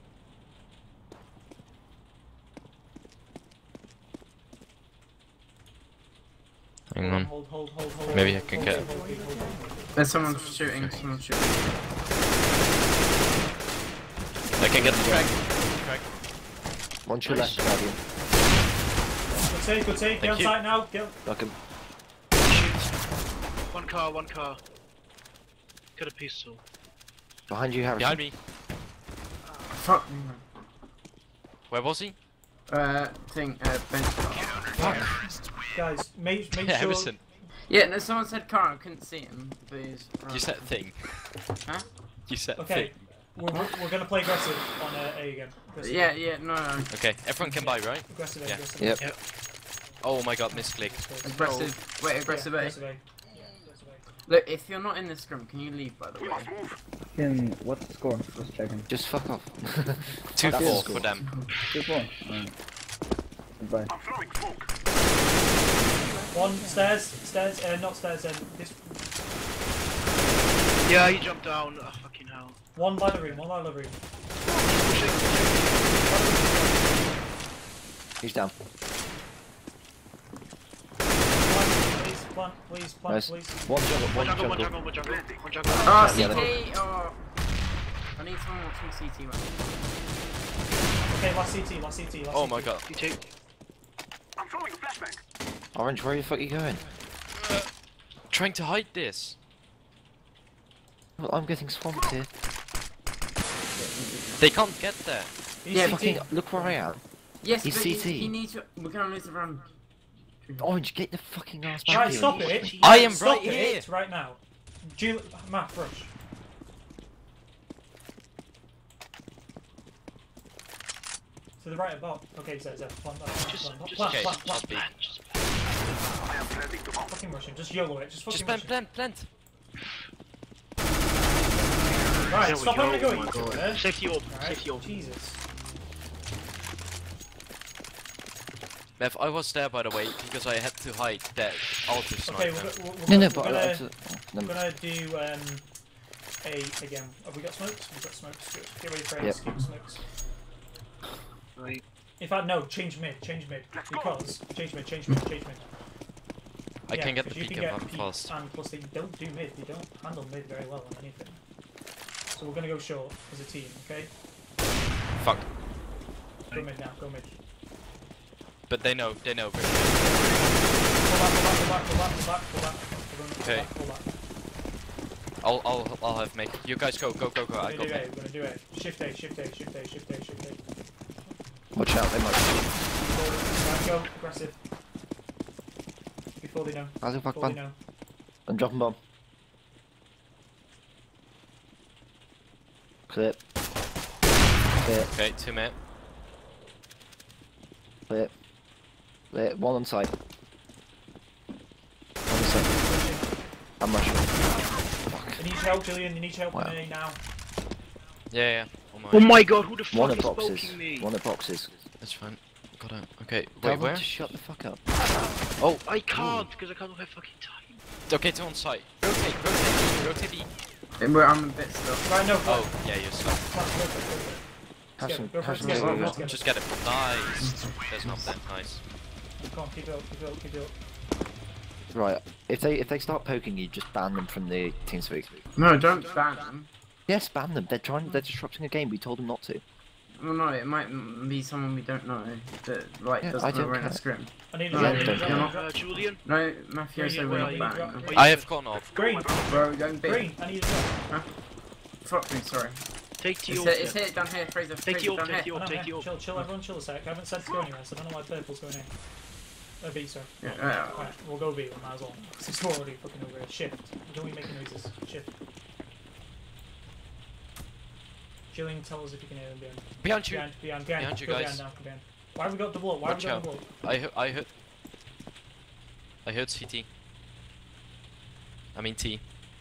Hang on. Hold, hold, hold, hold. Maybe hold, I can hold, get- hold, hold, hold, hold. There's someone shooting, someone shooting. I can get the track. Track. One to your left, Guardian. Good save, good save. Get on you. site now. Get. Knock him. One car, one car. Got a pistol. Behind you, Harrison. Behind me. Fuck me, man. Where was he? Uh, thing, uh, bench car. Guys, make make Yeah, sure. Harrison. Yeah, no, someone said car, I couldn't see him, but he's... You said thing. Huh? You said Okay, thing. we're, we're, we're gonna play aggressive on uh, A again. Aggressive. Yeah, yeah, no, no. Okay, everyone can buy, right? Aggressive A, Yeah. aggressive Yep. Yep. Oh my god, misclick. Aggressive, wait, Yeah, aggressive A. aggressive A. Look, if you're not in the scrum, can you leave, by the We way? must move. Can, what's the score? Just checking. Just fuck off. two That's four cool. for them. two four. Alright. Goodbye. I'm throwing smoke. One stairs, stairs, uh, not stairs. Um, this Yeah, he jumped down. Oh, fucking hell. one ladder room, one ladder room. He's down. Please, plant, please, plant, Nice. please. One jungle, One one jungle, one jungle. jungle, one jungle, one jungle. Oh, Yeah, C T! yeah. Oh! I need someone watching C T, man. Okay, last C T, last C T, last Oh C T. my god. You take. I'm throwing a flashbang. Orange, where the fuck are you going? Trying to hide this. Well, I'm getting swamped here. They can't get there. He's Yeah, C T. Fucking, look where I am. Yes, He's but C he, T. he needs to... We're gonna lose the run. Orange, get the fucking ass back Right, here. stop it. I am Stop right it here. right now. Jul Matt, rush. To the right of Bob. Okay, Zed, Zed. Plant, plant, plant, Just, plant, just, plant, okay, plant, just plant. be- man, just. I am planting the bomb. Fucking rush him. Just YOLO it. Just fucking Just rush plant, him. plant, plant. Right, There we stop go. having a go Oh at my each God. other. Safety open, Alright, safety open. Jesus. Mev, I was there by the way because I had to hide that altar Okay, sniper. we're, we're, we're, No, gonna, no, we're, but I gonna, like to... we're no, gonna do um, A again. Have we got smokes? We've got smokes. Good. Get ready for A. Yep. Keep smokes. Right. In fact, no. Change mid. Change mid. Because change mid. Change mid. Change mid. I Yeah, can get the 'cause you peek can if get I'm peek, fast. And plus, they don't do mid. They don't handle mid very well on anything. So we're gonna go short as a team. Okay. Fuck. Go mid now. Go mid. But they know, they know. Go back. Go back. Go back. Go back. Go back. Go back. Go back. Okay. Go back. I'll, I'll, I'll have make. You guys go, go, go, go. We're I gonna got do A. it. We're gonna do A. Shift A. Shift A. Shift A. Shift A. Shift A. watch out, they might... Right, go. Aggressive. Before they know. I'll go back, Before they man. know. I'm dropping bomb. Clear. Clear, Okay, two minutes. clear. Clear. One on site. One on site. I'm rushing. You need help, Julian. You need help Wow. in A now. Yeah, yeah. Oh my. Oh my god, who the One fuck at is boxes. poking me? One at boxes. That's fine. Got it. Okay, Tell wait, them where? to shut the fuck up. Oh, I can't, because I can't have fucking time. okay, two on site. Rotate, rotate, rotate E. And we're, I'm a bit stuck. Right, no. Oh, yeah, you're stuck. Plant, go for it, go for it. Have Let's some, go, go for have it some together, go, go go, for it Just get it. Nice. That's not that nice. Come on, keep it up, keep it up, keep it up. go. Right, if they if they start poking you, just ban them from the TeamSpeak. No, don't ban them. Yes, ban them. They're trying. They're disrupting a game. We told them not to. Well, no, it might m- be someone we don't know that, like, Yeah, I doesn't know don't we're in a care. scrim. I need a No, drop, yeah, I need a don't drop, care. I need a Uh, drop. Julian? No, Mafia Green, said where we're are you? not Drop- banning. wait. I have gone off. Green, Bro, we're going big. green, I need a drop. Huh? Fuck me, sorry. Take the It's ult. here, it's here, down here, Fraser. Take the Fraser, ult, down take the here. ult, No, take yeah, the ult. chill, chill, everyone chill a sec. I haven't said to go anywhere, so I don't know why purple's going in. Uh, B, sorry. Yeah, uh, Right, we'll go B, we might as well. It's already fucking over here. Shift. Don't be making noises. Shift. Julian, tell us if you can hear them behind. Behind you. Behind, behind, behind. Behind you Go guys. Behind now, go behind. Why have we got double up? Why Watch have out. we got double up? I heard. I heard. I heard C T. I mean T.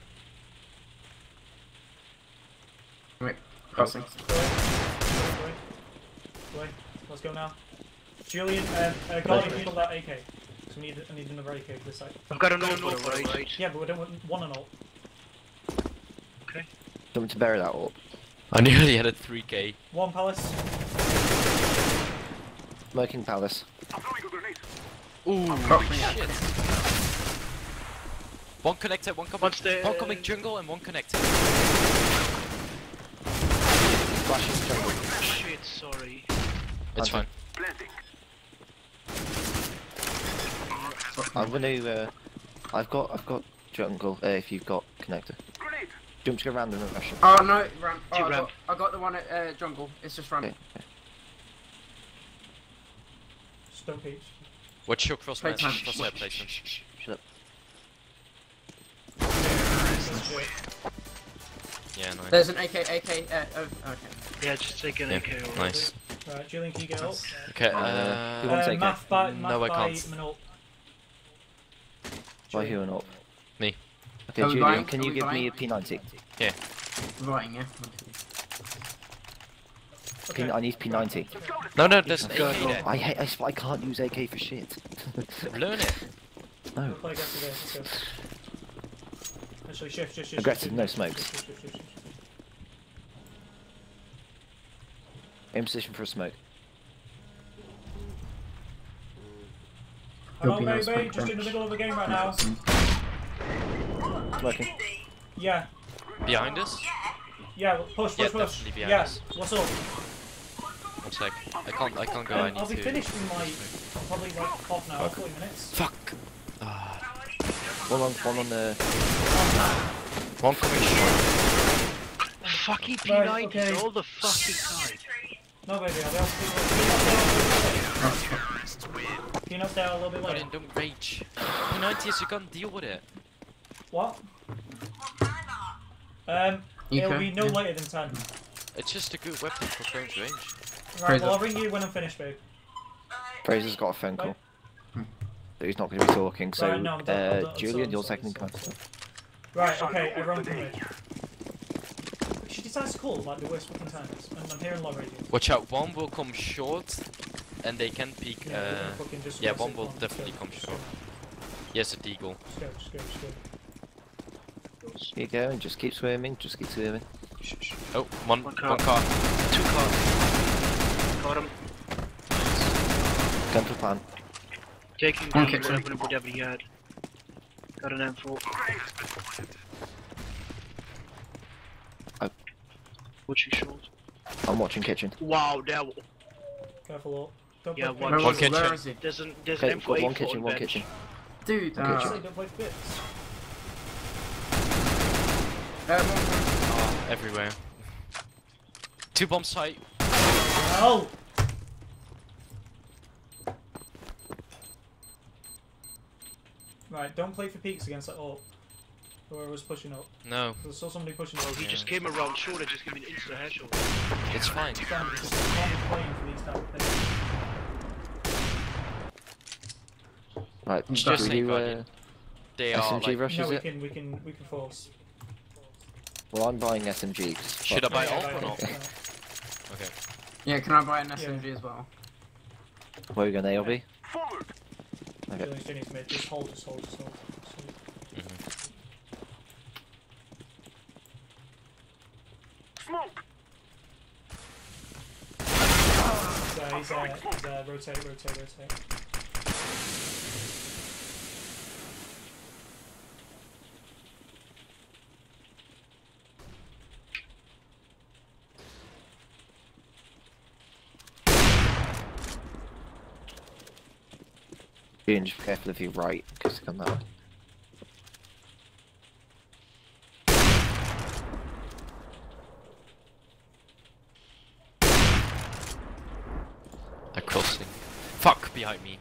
wait, crossing. Go away. Go away. Go away. Let's go now. Julian, um, uh, guard, you that A K. So we need, I need another A K for this site. I've got an ult for the right. Yeah, but we don't want one and all. Don't want to bury that all. I nearly had a three K. One palace. Smoking Palace. I'm throwing a grenade. Ooh, Fuck me. shit. One connected, one coming. One stay- One coming jungle and one connected. Flashing jungle. Shit, sorry. It's fine. Planting. I'm gonna. Uh, I've got. I've got jungle. Uh, if you've got connector. Grenade. Jump to go around and rush. Oh no, ramp. Oh, Two I, ramp. got, I got the one at uh, jungle. It's just ramp. Okay. Stone peach. Watch your cross Play match, time. crosshair placement. Shut up. Yeah, nice. There's an A K, A K, uh, oh, okay. Yeah, just take an Yeah, A K or nice. Right, Julian, can you get up? Okay, Uh, uh... who wants Uh, A K? math by, math No, I by can't. Manol. By who and up? Me. Okay, Are we Julian, buying? can Are you we give me buying? a P ninety? Right, yeah. P I need P ninety. No, no, there's an A Go, K go. there. I hate. I, sp- I can't use A K for shit. Learn it. No. We'll play aggressive there, let's go. Actually, shift, shift, shift. Aggressive, shift, no shift, smokes. shift, shift, shift, shift, shift. In position for a smoke. Hello, There'll be no baby, smoke just in the crunch. middle of the game right now. Smoking. Yeah, Behind us? yeah, push, Yeah, push, push. definitely behind Yeah, us. what's up? One sec. I can't, I can't go, I Um, need I'll be to... finished in like, probably like half an hour, Fuck. forty minutes. Fuck! Ah. One on. One on the. One coming short. Fucking P Right, ninety okay. all the fucking time. No, baby, I'll be able to do Peanuts there a little bit later. Colin, don't rage. P ninety is, you can't deal with it. What? Um, You it'll can, be no yeah. later than ten. It's just a good weapon for close range. Right, Fraser. well, I'll ring you when I'm finished, babe. Fraser's got a phone call. Right. But he's not going to be talking. So, Right, no, I'm done, I'm done, uh, I'm Julian, sorry, you're I'm second in sorry, command. Right, okay, everyone come in. She decides to call like the worst fucking times, and I'm hearing low radio. Watch out, one will come short, and they can peek. Yeah, Uh, we're gonna fucking just yeah, go one sit will down, definitely just come go, short. Yes, a deagle. Just go, just go, just go. Here you go, and just keep swimming. Just keep swimming. Oh, one, One one car. car. Two cars. Got him. Gun to plan. Taking One the kitchen. whatever, whatever he had. Got an M four. Oh. Watching short. I'm watching kitchen. Wow, there. Careful, up. Don't Yeah, play one- Where, One was he? Where kitchen. is he? There's an there's Okay, an M four got one A four kitchen, on one bench. kitchen. Dude, Okay, uh, Say don't play bits. uh, one, Oh, everywhere. Two bomb site. No! Right, don't play for peaks against that up. Whoever was pushing up. No, There's still somebody pushing up. Oh, he Yeah. just came around short and just gave me an instant headshot. it's fine. Stand, just can't be playing for these type of things. Right, Just should say you, uh, Guardian. They S are M G like. rushes No, we it? can, we can, we can force. Well, I'm buying S M G. 'cause Should I fuck- buy Yeah, off yeah, or yeah, not? yeah. Okay. yeah, can I buy an S M G as well? Where are we going, A or B? Forward. Okay. Julian's doing his mid. Just hold, just hold, just hold. Just hold. Mhm. Smoke. He's, uh, he's, uh, he's, uh, rotate, rotate, rotate. Julian, just be careful of your right, because they come that way. They're crossing. Fuck, behind me.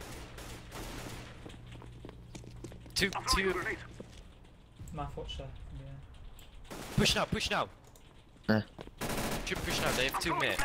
Two, I'm throwing a two. grenade. Math, watch there. Yeah. Push now, push now. Eh. Should push now, they have two minutes.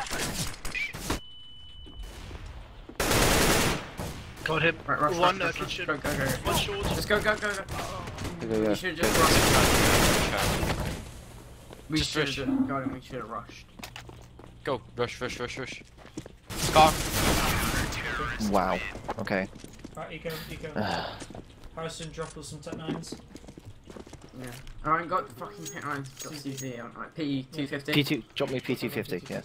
Got him. Right, rush, One rush, uh, rush, rush. kitchen. Go, go, go. One short. Just go, go, go, go. Go, go, go. We should just rush. We Just should rush. have gone. We should have rushed. Go, rush, rush, rush, rush. Scar. Wow. Okay. Right, Eco, Eco. Harrison, drop us some tech nines. Yeah. I ain't got fucking hit nine. Got C Z on like P two fifty. P two, drop me P two fifty, yeah.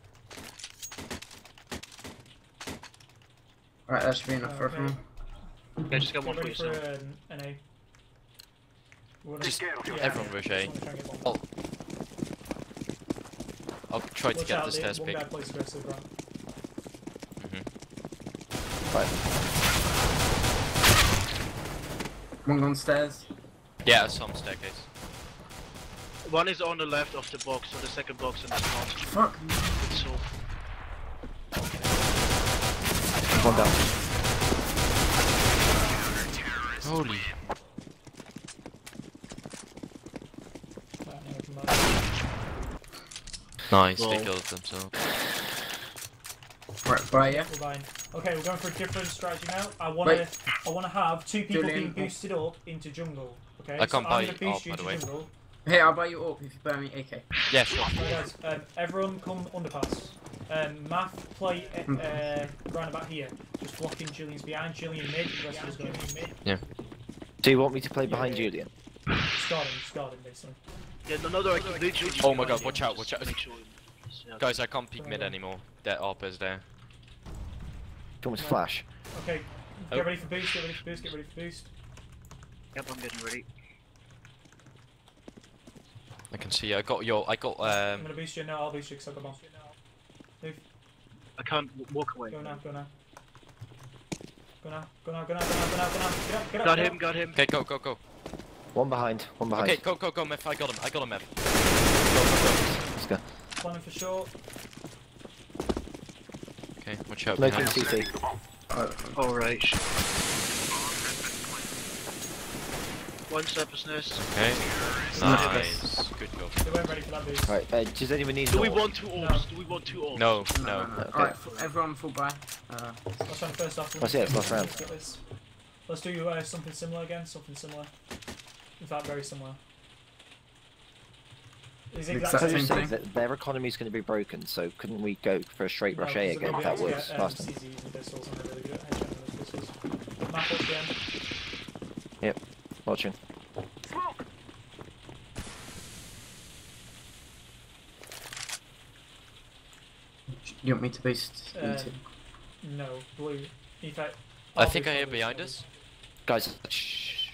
Right, that should be enough for Okay. everyone. Yeah, just get Get one for ready for yourself. an N A. We wanna- Just Take care of your yeah, everyone yeah, rush just A. wanna try and get one. Oh. I'll try to Watch get out, the they- stairs one pick. guy plays aggressive, right? Mhm. Right. One gone stairs. Yeah, some staircase. One is on the left of the box, so the second box and the smart. Fuck. So One down. Holy. Nice, they Well. killed themselves. Right, right, yeah. We're buying. Okay, we're going for a different strategy now. I wanna, Wait. I wanna have two people Julian. being boosted up into jungle. Okay. I can't so buy I'm gonna boost AWP, you by the into way. jungle. Hey, I'll buy you AWP if you buy me A K. Yeah, sure. Right, guys, um, everyone come underpass. Um, Math, play uh, uh, round about here. Just blocking Julian's behind. Julian mid. The rest of us going mid. Yeah. Do you want me to play behind Yeah, yeah. Julian? Scarred him, scarred him basically. yeah, no, no, I can literally. Oh my god, watch out, watch out. Make sure- yeah. Guys, I can't peek mid anymore. That A W P is there. Do you want me to flash? Okay, Oh. get ready for boost. Get ready for boost. Get ready for boost. Yep, I'm getting ready. I can see. I got your. I got. I'm Um. gonna boost you now. I'll boost you because I've got bomb. Move. I can't w walk away. Go now. Go now. Go now. Go now. Go now. Go now. Go now. Go now. Get up. Get up. Got get him, up. got him. Okay, go, go, go. One behind. One behind. Okay, go, go, go, Meth. I got him. I got him, Meth. Let's go. Planning for short. Okay, watch out Smoking behind. C T. Alright. One surface nest. Okay. Nice. Good go. They weren't ready for that boost. Right, uh, does anyone need Do we an want two orbs? Do we want two orbs? No, No, no. no, no. Okay. Alright, f- everyone full buy. Uh, Let's try the first off. That's it, last round. Let's get this. Let's do uh, something similar again. Something similar. In fact, very similar. Is The exact exact same same Said thing. that their economy is going to be broken, so couldn't we go for a straight rush A again? That was last time. C Zs and pistols, and they're really good at headshotting those pistols. Map up again. Yep, watching. Smoke! you want me to boost Um, into? No, blue. In fact, I I'll think boost I hear blue, behind sorry. us. Guys, shh.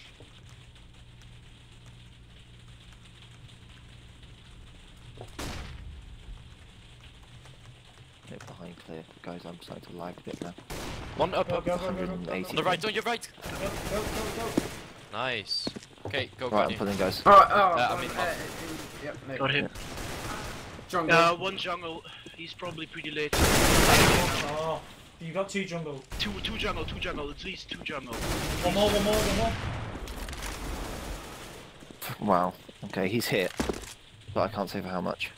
Bit behind clear. Guys, I'm starting to lag a bit now. One up, Go, up. go, go, go, go, go, one eighty. On the right, on your right. Go, go, go, go. Nice. Okay, go, Right, go. I'm pulling, guys. Oh, oh, Uh, I one, mean, uh, up. in- yep, no. Got him. Jungle. Uh, one jungle. He's probably pretty late. Oh, you got two jungle. Two, two jungle, two jungle. At least two jungle. One more, one more, one more. Wow. Okay, he's hit. But I can't say for how much.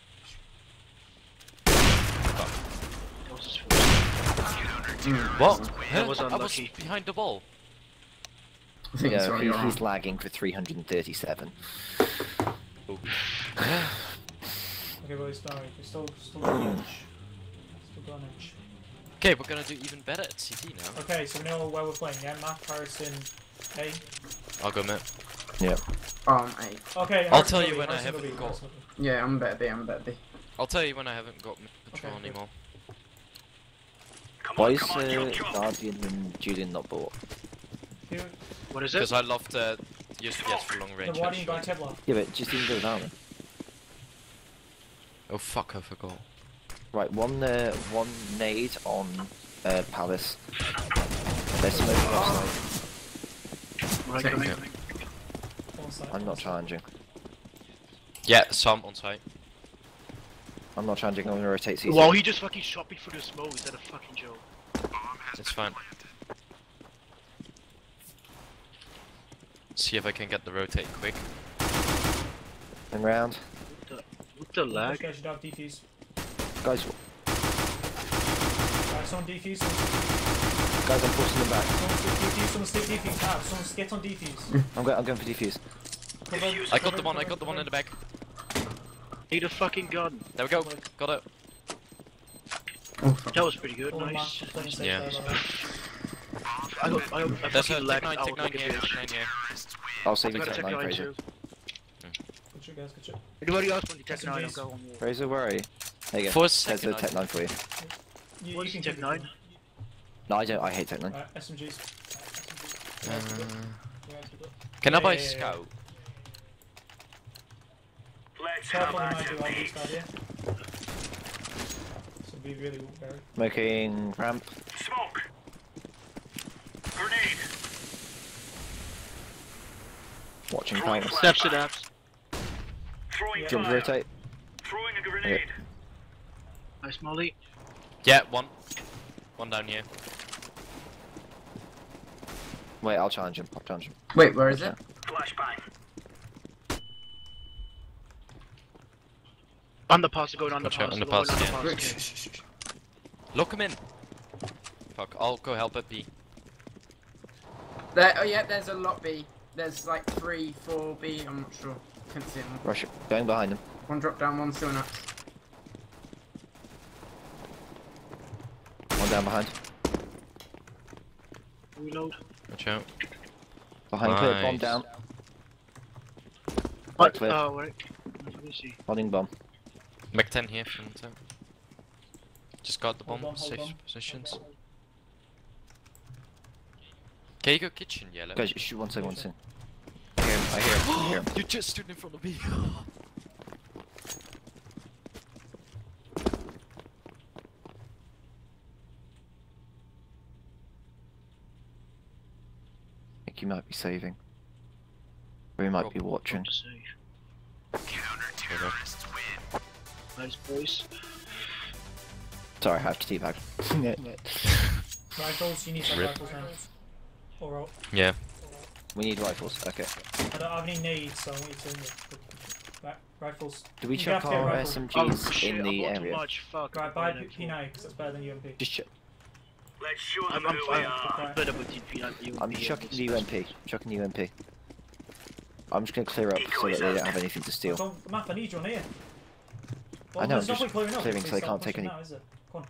That was his first. What? That Huh? was I was unlucky. behind the wall. I think it's Yeah, already he's, on. he's lagging for three hundred thirty-seven. Okay, boys, don't worry. We're still, still on edge. Still got an edge. Okay, we're gonna do even better at C T now. Okay, so we know where we're playing, yeah? Matt, Harrison, A. I'll go mid. Yeah. Um, A. Okay, I'll Harrison tell go you B, when I Harrison go haven't B, got- Harrison go B. Yeah, I'm better B, I'm better B. I'll tell you when I haven't got mid patrol Okay, good. anymore. Come Why on, is come on, jump, uh, jump. Guardian and Julian not bought? Who- What is Because it? I love to use yes for long Then range. why didn't you buy actually. Kevlar? Yeah, but just didn't do it now then. Oh fuck, I forgot. Right, one uh, one nade on uh, Palace. There's smoke offside. Right, Take coming. it. One side, I'm one not side. challenging. Yeah, some on site. I'm not challenging, I'm gonna rotate C C. Wow, he just fucking shot me through the smoke. Is that a fucking joke? It's fine. See if I can get the rotate quick. And round. What the Those lag? guys should have defuse. Guys, Alright, someone defuse, someone guys, I'm pushing them back. stick defuse, someone stick defuse. Have, someone get on defuse. I'm, go I'm going for defuse. Cover, I got cover, the one, I cover, got the one in the cover. back. Need a fucking gun. There we go. Got it. Oh, fuck. That was pretty good. All the Nice. match is playing safe Yeah. there, by the way. I got, I, I There's a fucking tech lagged nine, out tech nine like a here, bitch. tech nine here. I'll save you Got a tech tech nine, nine Fraser. too. Good shit, guys, good shit. Anybody else want the tech S M nine? I'll Gs. go on wall. Fraser, where are you? There you go. For a There's second, the I- tech nine for you. You, What you is can Tech keep it. nine? No, I don't, I hate tech nine. Alright, S M Gs. Uh, Yeah, keep it. can I Yeah, buy yeah, yeah, yeah. scout? Let's Careful, have they might do all activity. these guys here. So be really very. Smoking ramp. Smoke. Grenade. Watching Throwing palace. Steps and apps. Throwing Jump fire. rotate. Throwing a grenade. Nice Molly. Yeah, one. One down here. Wait, I'll challenge him. I'll challenge him. Wait, where is it? Flashbang. Underpass, going underpass. Gotcha, going underpass, underpass, yeah. okay. Lock him in. Fuck, I'll go help at B. There, oh yeah, there's a lot B. There's like three, four B, I'm not sure. Couldn't see them. Rush it. Going behind him. One drop down, one still nuts. One down behind. Reload. Watch out. Behind clear. Bomb Nice. down. What? Clear. Oh, wait. Let me see. Holding bomb. Mech ten here from the top. Just got the Hold bomb. on, hold Safe on. positions. Hold on. Can you go kitchen, yellow? Guys, shoot one second, one second. I hear him. I hear him. I hear him. You just stood in front of me. I think he might be saving. Or he might be watching. To save. Nice boys. Sorry, I have to teabag. Rifles, you need some Rip. rifles now. Or Yeah. We need rifles. Okay. I don't have any nades, so I want you to. Right, rifles. Do we You check have to get our rifles. S M Gs Oh shit, in I the bought too area? much. Fuck. Right, I'm buy buying it P nine because that's better than U M P. Just check. Let's show I'm, them I'm, who we I'm, are. I'm better with P nine. I'm chucking the U M P. Chucking the U M P. I'm just gonna clear up so that they don't have anything to steal. Don't, Matt, I need you on here. Well, I know, there's I'm no point just clearing up clearing if so they start can't take pushing any- Now, is it? Come on.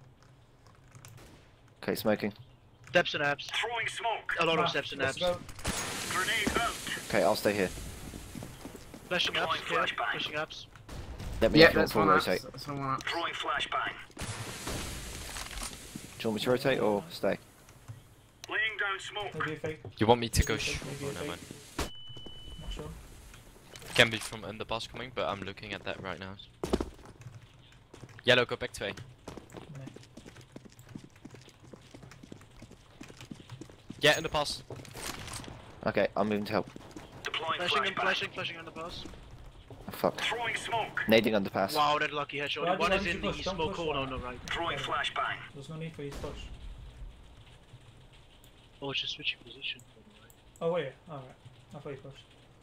Okay, smoking. Steps and apps. Throwing smoke. A lot of Matt, steps and let's apps. go. Grenade out. Okay, I'll stay here. Flashing apps. Deploying Okay. flashbang. Flashing apps. Let me know Yeah, if you want that's full one up. rotate. That's one up. Throwing flashbang. Do you want me to rotate or stay? Laying down smoke. Maybe a fake. You want me to Maybe go a sh- fake, maybe oh, a never fake. mind. Not sure. Can be from underpass coming, but I'm looking at that right now. Yellow, go back to A. No. Yeah, underpass. Okay, I'm moving to help. Deploying Flashing and flashbang. flashing, flashing underpass. Oh, fuck. Throwing smoke. Nading underpass. Wow, that lucky headshot. Why One did- is why in did you the push? Don't smoke push corner one. on the right. Throwing flashbang. There's no need for you to push. Oh, it's just switching position. Oh, wait. Alright. I thought you pushed.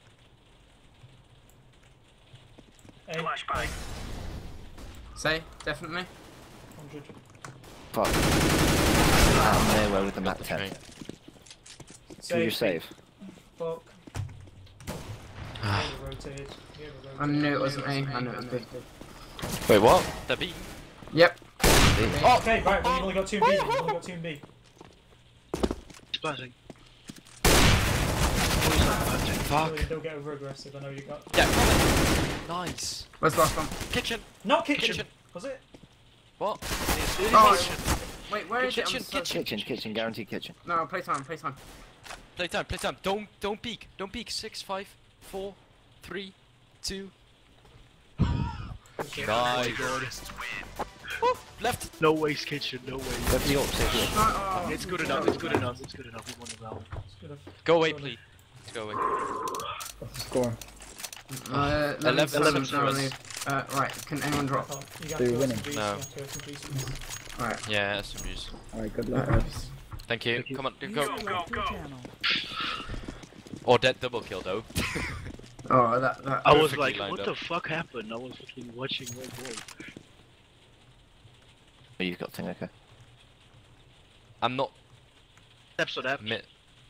A, Flashbang. Say, definitely. one hundred. Fuck. I'm nowhere with the Mac ten. Okay. Can you just save? Fuck. Yeah, we rotated. Yeah, we I rotated. knew it wasn't me. I knew it was B. Wait, what? The B? Yep. Oh, okay, right, well, you've only got two in B. You've only got two in B. Splashing. Fuck. Really, don't get over aggressive. I know you got. Yeah. Nice. Where's the last one? Kitchen. Not kitchen. Kitchen. Was it? What? Oh, wait, where is it? Kitchen, I'm so- kitchen. Kitchen, kitchen, guaranteed kitchen. No, play time, play time. Play time, play time. Don't, don't peek. Don't peek. Six, five, four, three, two. Nice. Woo, left. No waste kitchen, no waste. Go for the orc, save the orc. Oh, oh. It's good enough, it's good enough, it's good enough. We won the round. It's good of- Go away, Sorry. please. Let's go away. What's the score? Uh, Eleven- eleven, eleven seven, for us. uh, right, can anyone drop? Oh, you got So you're to winning? S M Gs, No. you got to S M Gs. Alright. Yeah, S M Gs. Alright, good luck. Alright. guys. Thank you. Thank you. Come on, User go. go, left your go. channel. Or that double kill though. Oh, that, that. I was Perfectly like, lined what up. the fuck happened? I was fucking watching my boy. Oh, you've got thing, okay. I'm not Steps on that. mid.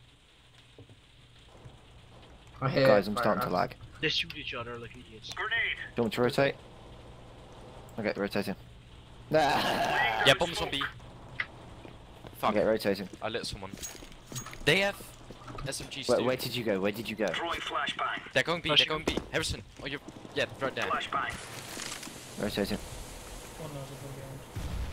I hear Guys, I'm fire starting to out. lag. They shoot each other like idiots. Grenade. Do you want me to rotate? Okay, rotating. Ah! Yeah, bombs on B. Fuck. Okay, rotating. I lit someone. They have S M Gs Where, too. where did you go? Where did you go? Throwing flashbang. They're going B, they're Flashing. going B. Harrison, oh you're, yeah, right there. Flashbang. Rotating. One nose up on behind.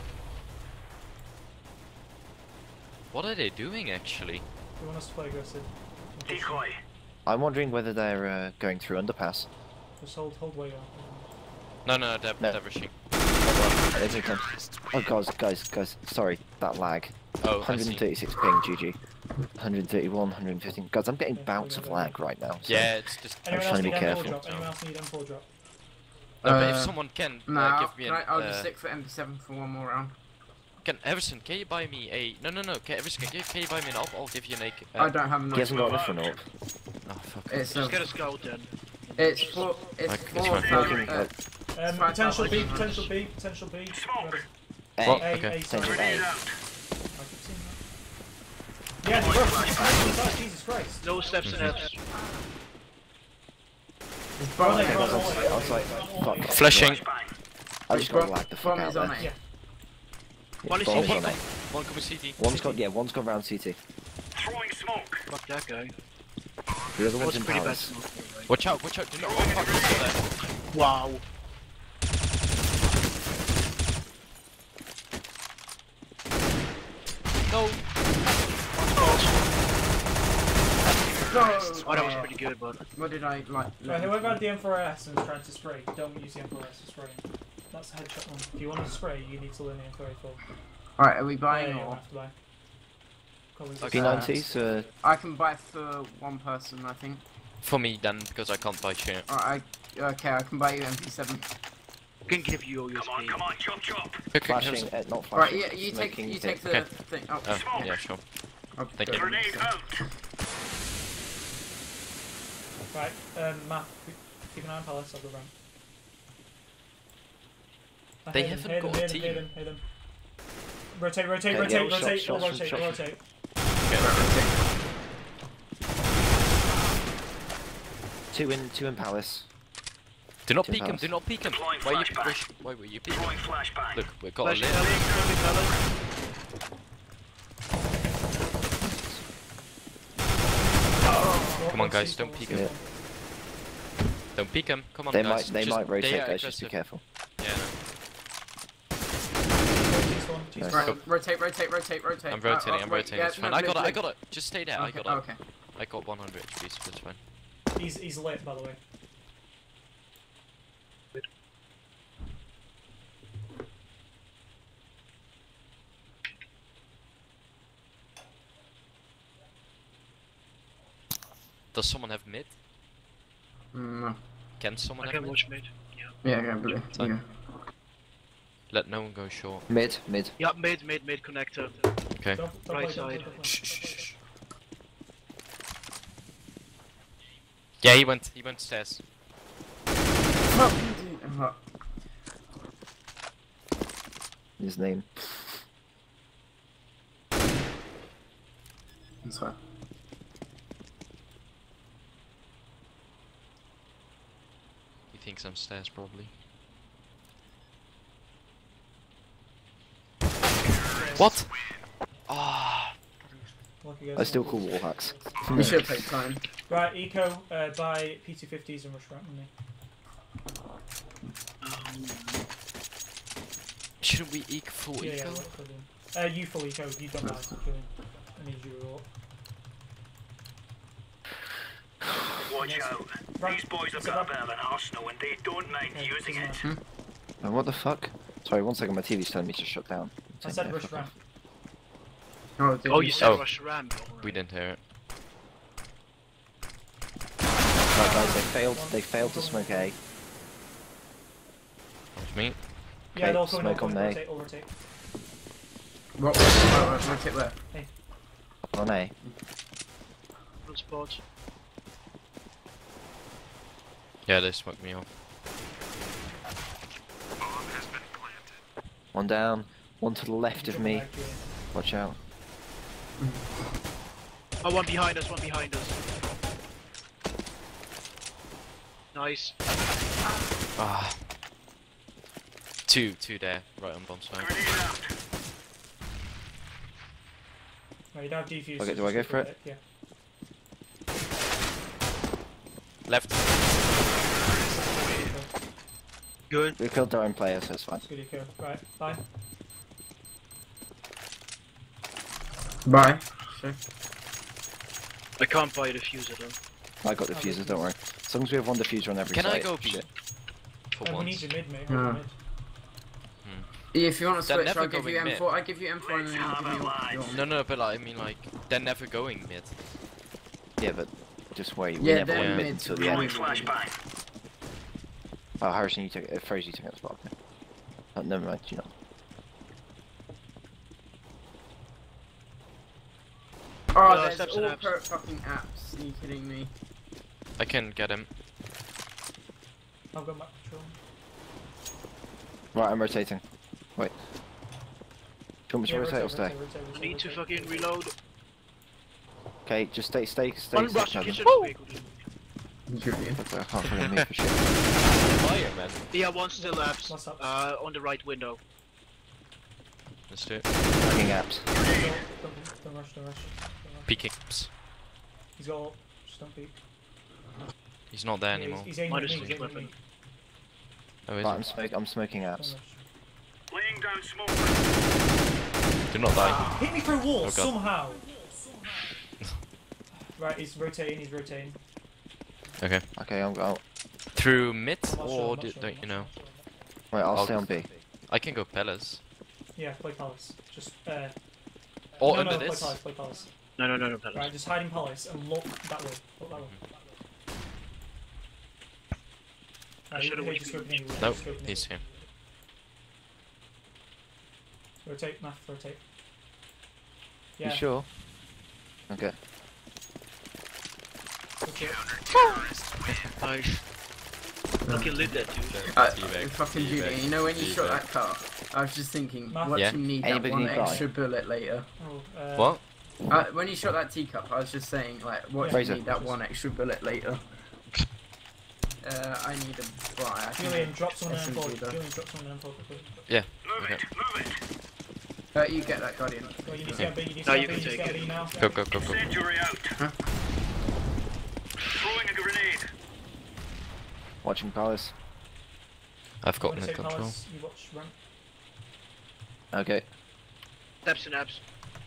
What are they doing actually? Do you want us to play aggressive? Decoy. I'm wondering whether they're uh, going through underpass. Just hold, hold where you are. No, no, they're, No. they're rushing. There they come. Oh guys, guys, guys, sorry, that lag. Oh, I see. one thirty-six ping, G G. one thirty-one, one fifteen. Guys, I'm getting bouts of lag right now. So Yeah, it's just. I'm Anyone trying else to be need M four careful. drop? Anyone else need M four drop? No, but if Uh, someone can No, uh, give me can an. I, I'll uh, just stick for M P seven for one more round. Can Everson, can you buy me a? No, no, no. Can Everson, can you, can you buy me an op? I'll give you an A K. Uh, I don't have he enough. hasn't got enough for an orb. Oh fuck. It's a, Just get a scout then. it's four. It's Like, it's four. fine. Uh, Smoking, uh, like, Um, Five potential B, thousand. potential B, potential B. Smoke. A. What? A, Okay. A, sorry. Potential Grenade A. out. I keep seeing that. Yeah, he rushed. Jesus Christ. No steps in Fs. it's Run bomb. it, Okay, run guys, I was it. like, I was like, fuck. Flashing. Flashbang. I just got lag the fuck Bomb out is on there. it. Yeah. Yeah, One is bomb C T. on A. One cover C T. One's got, yeah, one's gone round C T. Throwing smoke. Fuck that guy. The other one's What's in pretty bad palace. smoke. Watch out! Watch out! Do not. Oh fuck! It's there. Wow. No. No. Oh, that was pretty good, but What did I like? Right, whoever had the M four S and is trying to spray, don't use the M four S for spraying. That's a headshot one. If you want to spray, you need to learn the M four A full. Alright, are we Yeah, buying you or? have to buy. Colleagues Okay. P are- nineties, uh, I can buy for one person, I think. For me then, because I can't buy shit. Alright, I, okay, I can buy you M P seven. I can give you all your Come on, speed. come on, chop chop. Okay, flashing, Harrison. uh, not Right, flashing. yeah, you take smoking you hit. take the Okay. thing. Oh, Oh, yeah, sure. I'll Thank go you. with Grenade this. out. Right, um, Matt, keep an eye on Palace, I'll go round. I They hit him, haven't hit him, got a hit him, team. hit him, hit him. Rotate, rotate, Okay, rotate, yeah, rotate, shots, all shots, rotate, all shots. rotate. Two in, two in palace. Do not Two peek him. palace. Do not peek him. Deploying Why you? flashbang. Why were you peeking? Throwing flashbang. Look, we've got a Flash lid. Ellie, Ellie, Ellie. Come on, guys, don't peek him. Yeah. Don't peek him. Come on, They guys. might, they Just- might rotate, they are guys. Just be aggressive. careful. Yeah, no. T-spawn, T-spawn. Right, rotate, rotate, rotate, rotate. I'm Uh, rotating. oh, I'm wait, rotating. yeah, It's fine. no, I got it. blip, I blip. got it. Just stay there. I Okay, got it. okay. I got one hundred H P, so that's fine. He's, he's lit, by the way. Does someone have mid? Mm, no. Can someone I have can mid? watch mid. Yeah, yeah, blue. Fine. Yeah. Let no one go short. Mid, mid. Yeah, mid, mid, mid connector. Okay. Don't, don't Right play, don't play, side. don't play. Shh, shh, shh. Yeah, he went. He went stairs. Oh, oh, His name. that's fine. He thinks I'm stairs, probably. What? Ah. Lucky guys. I still call wall hacks. We should take time. Right, eco, uh, buy P two fifties and rush ramp with me. Um, Shouldn't we eek full Yeah, yeah, eco? what we're doing. Uh, you full eco, you don't buy killing. I need you all. Watch out. Right, These boys have it's a got a ramp. bit of an arsenal and they don't mind Okay, using it's it. a Oh, what the fuck? Sorry, one second, my T V's telling me to shut down. I said rush ramp. Oh, did oh, you said Oh. rush ramp. We didn't hear it. Right, guys, they failed, they failed to smoke A. That's me. Yeah, Okay, they'll come in, smoke they'll on come in, A. rotate, all rotate. What? Oh, oh, rotate where? On A. Good spot. Yeah, they smoked me off. One down, one to the left of Jump me. back, yeah. Watch out. Oh, one behind us, one behind us. Nice. Ah. Two, two there, right on bomb side. Grenade out. Right, you don't have defuse. Okay, so do I just go for go it? Yeah. Left. Good. We killed their own player, so it's fine. It's good eco. Right, bye. Bye. Sure. I can't buy a diffuser though. I got diffusers, don't worry. As long as we have one diffuser on every Can I site. go B? Shit. For And we once. need your mid, mate. Yeah. Hold your mid. If you want to They're switch, never I'll give you going M four. I give you M four and then you give me what you want. No, no, but like, I mean, like, they're never going mid. Yeah, but just wait. We Yeah, never they're went mid mid until to the win. end. Flashbang. Oh, Harrison, you took uh, Fraser, you took that spot. Okay. Oh, never mind. You know. Oh, Uh, there's steps and all apps. per fucking apps. Are you kidding me? I can get him. I've got my control. Right, I'm rotating. Wait. Do you want me to Yeah, rotate or stay? rotate, rotate, rotate, Need to rotate. fucking reload. Okay, just stay, stay, stay. One stay rush Kevin. kitchen. Okay, good. Julian. Okay, I can't really move for shit. Fire, man. Yeah, one still apps. What's up? Uh, on the right window. Let's do it. Fucking apps. Don't, don't, don't rush, don't rush. Don't rush. Peeking. He's got ult. Just don't peek. He's not there He's- anymore. He's aiming at Minus me, he's six aiming at me. weapon. Oh, is Right, he? I'm, smoke, I'm smoking Don't apps. rush. Laying down smoke. Do not die. Hit me through a wall, Oh, God. somehow! Right, he's rotating, he's rotating. Okay. Okay, I'm going. Through mid, I'm not sure, or I'm not do, sure, don't I'm you not know? sure. Wait, I'll I'll stay go- on B. I can go Palace. Yeah, play Palace. Just, uh... Or no, under no, play this. Palace, play Palace. No, no, no, no, Palace. Right, just hide in Palace and look that way. Look that way. I Right, should've you- waited just for open you. it, Nope, just open it. he's here. Rotate, Math, rotate. You Yeah, sure? Okay. rotate. Nice. Fucking lit that dude. Uh, Teabag, fucking teabag, Julian, you know when you shot teabag. that car, I was just thinking, Math. what Yeah. you need Anybody that one need buy? extra bullet later. Oh, uh, What? Uh, when you shot that teacup, I was just saying, like, what do you Fraser. need that one extra bullet later? Uh, I need a buy. I Julian, think drop someone in S M M four. G though. Julian, drop someone in M four quickly. Yeah. Move Okay. it. Move it. Uh, you get that Guardian. Well, you need to get B, you need to No, get you B, can you need to take get it. B now. Go, go, go, go. Incendiary out. Huh? Throwing a grenade. Watching Palace. I've got When I mid say control. Palace, you watch ramp. Okay. Steps and apps.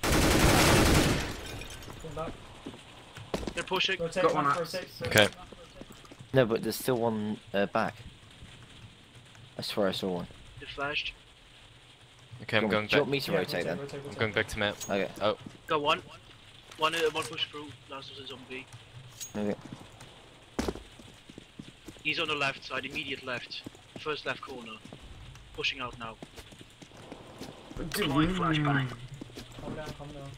Going back. They're pushing. Rotate, Got one Math, up. rotate. Okay. No, but there's still one uh, back. I swear I saw one. They flashed. Okay, I'm Do you going want- do you back. want me to Yeah, rotate then? rotate, I'm rotate. going back to map. Okay. Oh, Got one. One, uh, one push through. Last was a zombie. Okay. He's on the left side, immediate left. First left corner. Pushing out now. Deploying flashbang. Calm down, calm down.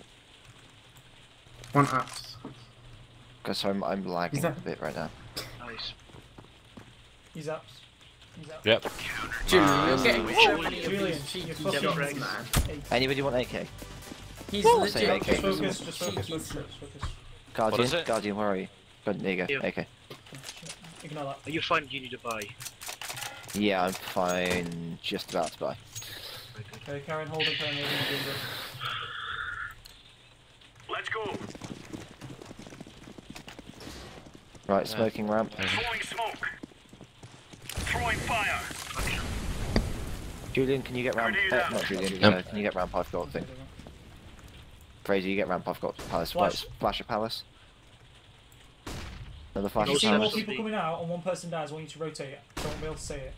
One apps. Because I'm, I'm lagging Is a that- bit right now. Nice. He's up. He's up. yep. Julian, you're getting Julian, so many of Julian, these cheeky you're fucking shots, frags. man. Anybody want A K? He's I'll say legit A K. Just getting focus, some just focus, cheeky focus, focus. Guardian, is it? Guardian, where are you? Good, there you go. Yeah. A K. Ignore that. Are you fine? You need to buy. Yeah, I'm fine. Just about to buy. Okay, Karen, hold it, Karen, hold it, doing good. Let's go. Right, smoking ramp. Throwing smoke. Throwing fire. Julian, can you get ramp? Grenade Uh, out. not Julian. Yep. Uh, can you get ramp? I've got a thing. Fraser, you get ramp. I've got Palace. Flash. Right, flash of Palace. Another flash If you of see more Palace. Palace. people coming out and one person dies, I want you to rotate it. I won't be able to say it.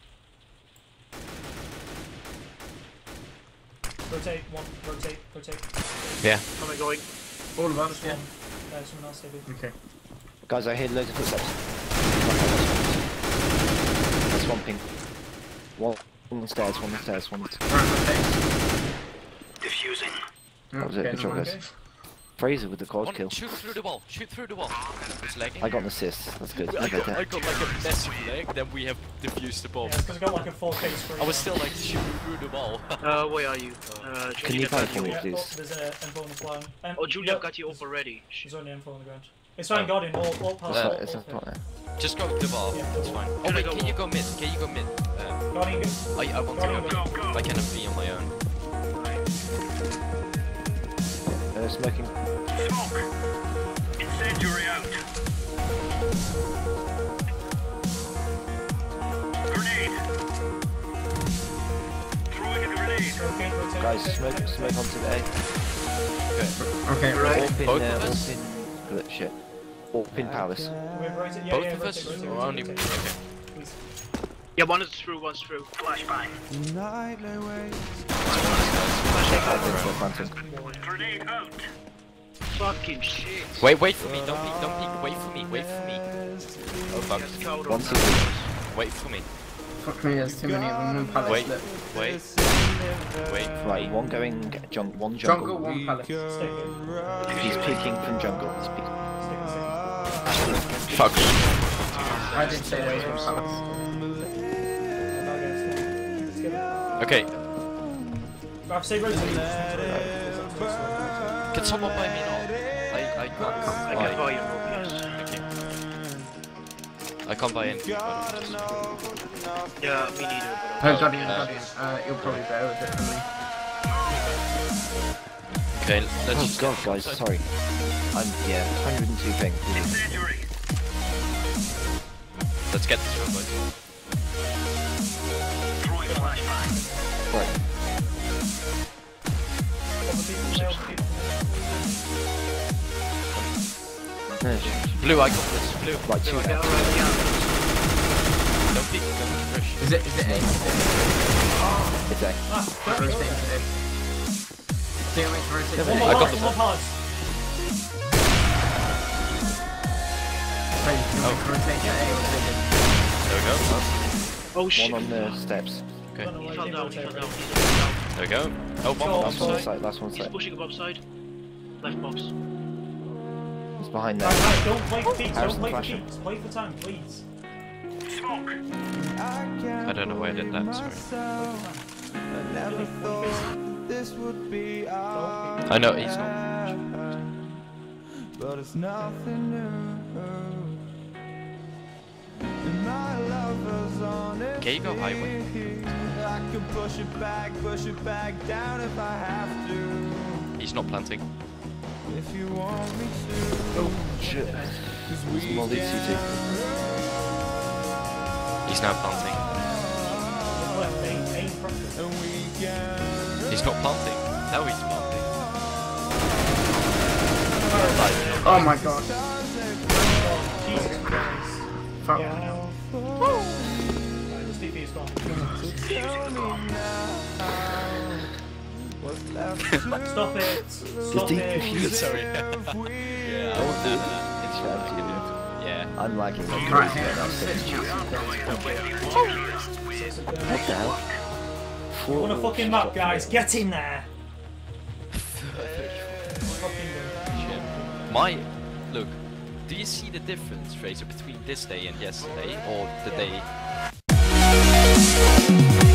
Rotate, one, rotate, rotate. Yeah. How am I going? all of us, Just yeah. one. Uh, someone else, maybe. Okay. Guys, I hear loads of footsteps. That's one ping. One, one stairs, one stairs, one stairs. Right, okay. Diffusing. That was it, Okay, good job, no, guys. Okay. Fraser with the quad One, kill. shoot through the wall. Shoot through the wall. It's lagging. I got an assist. That's good. I Okay, got, I okay. got like a massive lag, then we have diffused the bomb. Yeah, it's because I got like a four K screen. I was still like shooting through the wall. Uh, where are you? Uh, Can you get find back for to me, you. Yeah, please? oh, there's a M four on the flying. Um, Oh, Julia look, got you up there's- already. There's only M four on the ground. It's fine, Oh. Guardian, all, all past, It's all, not, it's all not fit. there. Just go to the wall. Yeah. It's fine. Oh Can I wait, go can you wall? go mid? Can you go mid? Um, Guardian, go. I, I want to Guardian, go go. mid. Go, go. I cannot be on my own. Uh, smoking. Smoke. Incendiary out. Grenade. Throwing a grenade. Okay, rotate. Guys, rotate, smoke, rotate, smoke rotate. onto the A. Okay. Okay, Right. right. All pin, Both uh, of all us? pin. Good shit. All pin Palace. We've rotated, yeah, Both yeah, of us? rotate, rotate, Or rotate, only? rotate. Okay. Please. Yeah, one is through, one's through. Flashbang. Grenade out. Fucking shit. Wait, wait for me, don't peek, don't peek, wait for me, wait for me. Oh fuck. Just cold One on. C T. Wait for me. Fuck me, there's too many of them. One pallet Wait, split. wait, wait. Right, one going jung one Jungle, jungle. one pallet. Stick it. He's peeking from jungle. He's peeking. Stick it, stick Fuck. I did say there was one pallet. it. Okay, I've saved rotation. can someone buy me an ult? I, I can't. I can buy you one, yes. Okay. I can't buy anything. But Yeah, me neither, but Oh, I'll Guardian, uh, Guardian. Uh, you'll probably bear with it for me. okay, let's Oh just god, guys, sorry. I'm yeah, one hundred two ping. Incendiary. let's get this one, boys. Throwing flashbang. Right. No, Blue, I got this. Blue. right, two Yeah, down. alright, yeah. Don't peek, don't rush. Is it, is it A? It's A. Rotate to A. Do you want me to rotate to One A? more I got pause, the one more pause. Sorry, do you want me to rotate to A or to B? There we go. Oh shit. One on the steps. Okay, Don't know He why fell you down, didn't he fell rotate. down, he's down. there we go. Oh, one more Last one on side. site, last one He's site. pushing above side. Left box. He's behind Right, there. right, don't play for beats, don't Harrison play for flashing. beats. Play for time, please. Smoke. I don't know why I did that, sorry. I know, he's not. But it's nothing new. And my lover's on it. Okay, you go highway. I can push it back, push it back down if I have to. He's not planting. If you want me to. Oh shit. He's molly C T. He's now planting. Left, aim, aim pressure. And we can. He's not planting. Now he's planting. Oh my god. Jesus Christ. Fuck. Yeah. Right, this D P is gone. Stop it. Stop deep it. confused. Sorry. yeah, I won't do that. It's fine. Yeah. I'm lagging like Right crazy here. right now. What the hell? You want a fucking map, guys? Get in there. My look. Do you see the difference, Fraser, between this day and yesterday, or the day?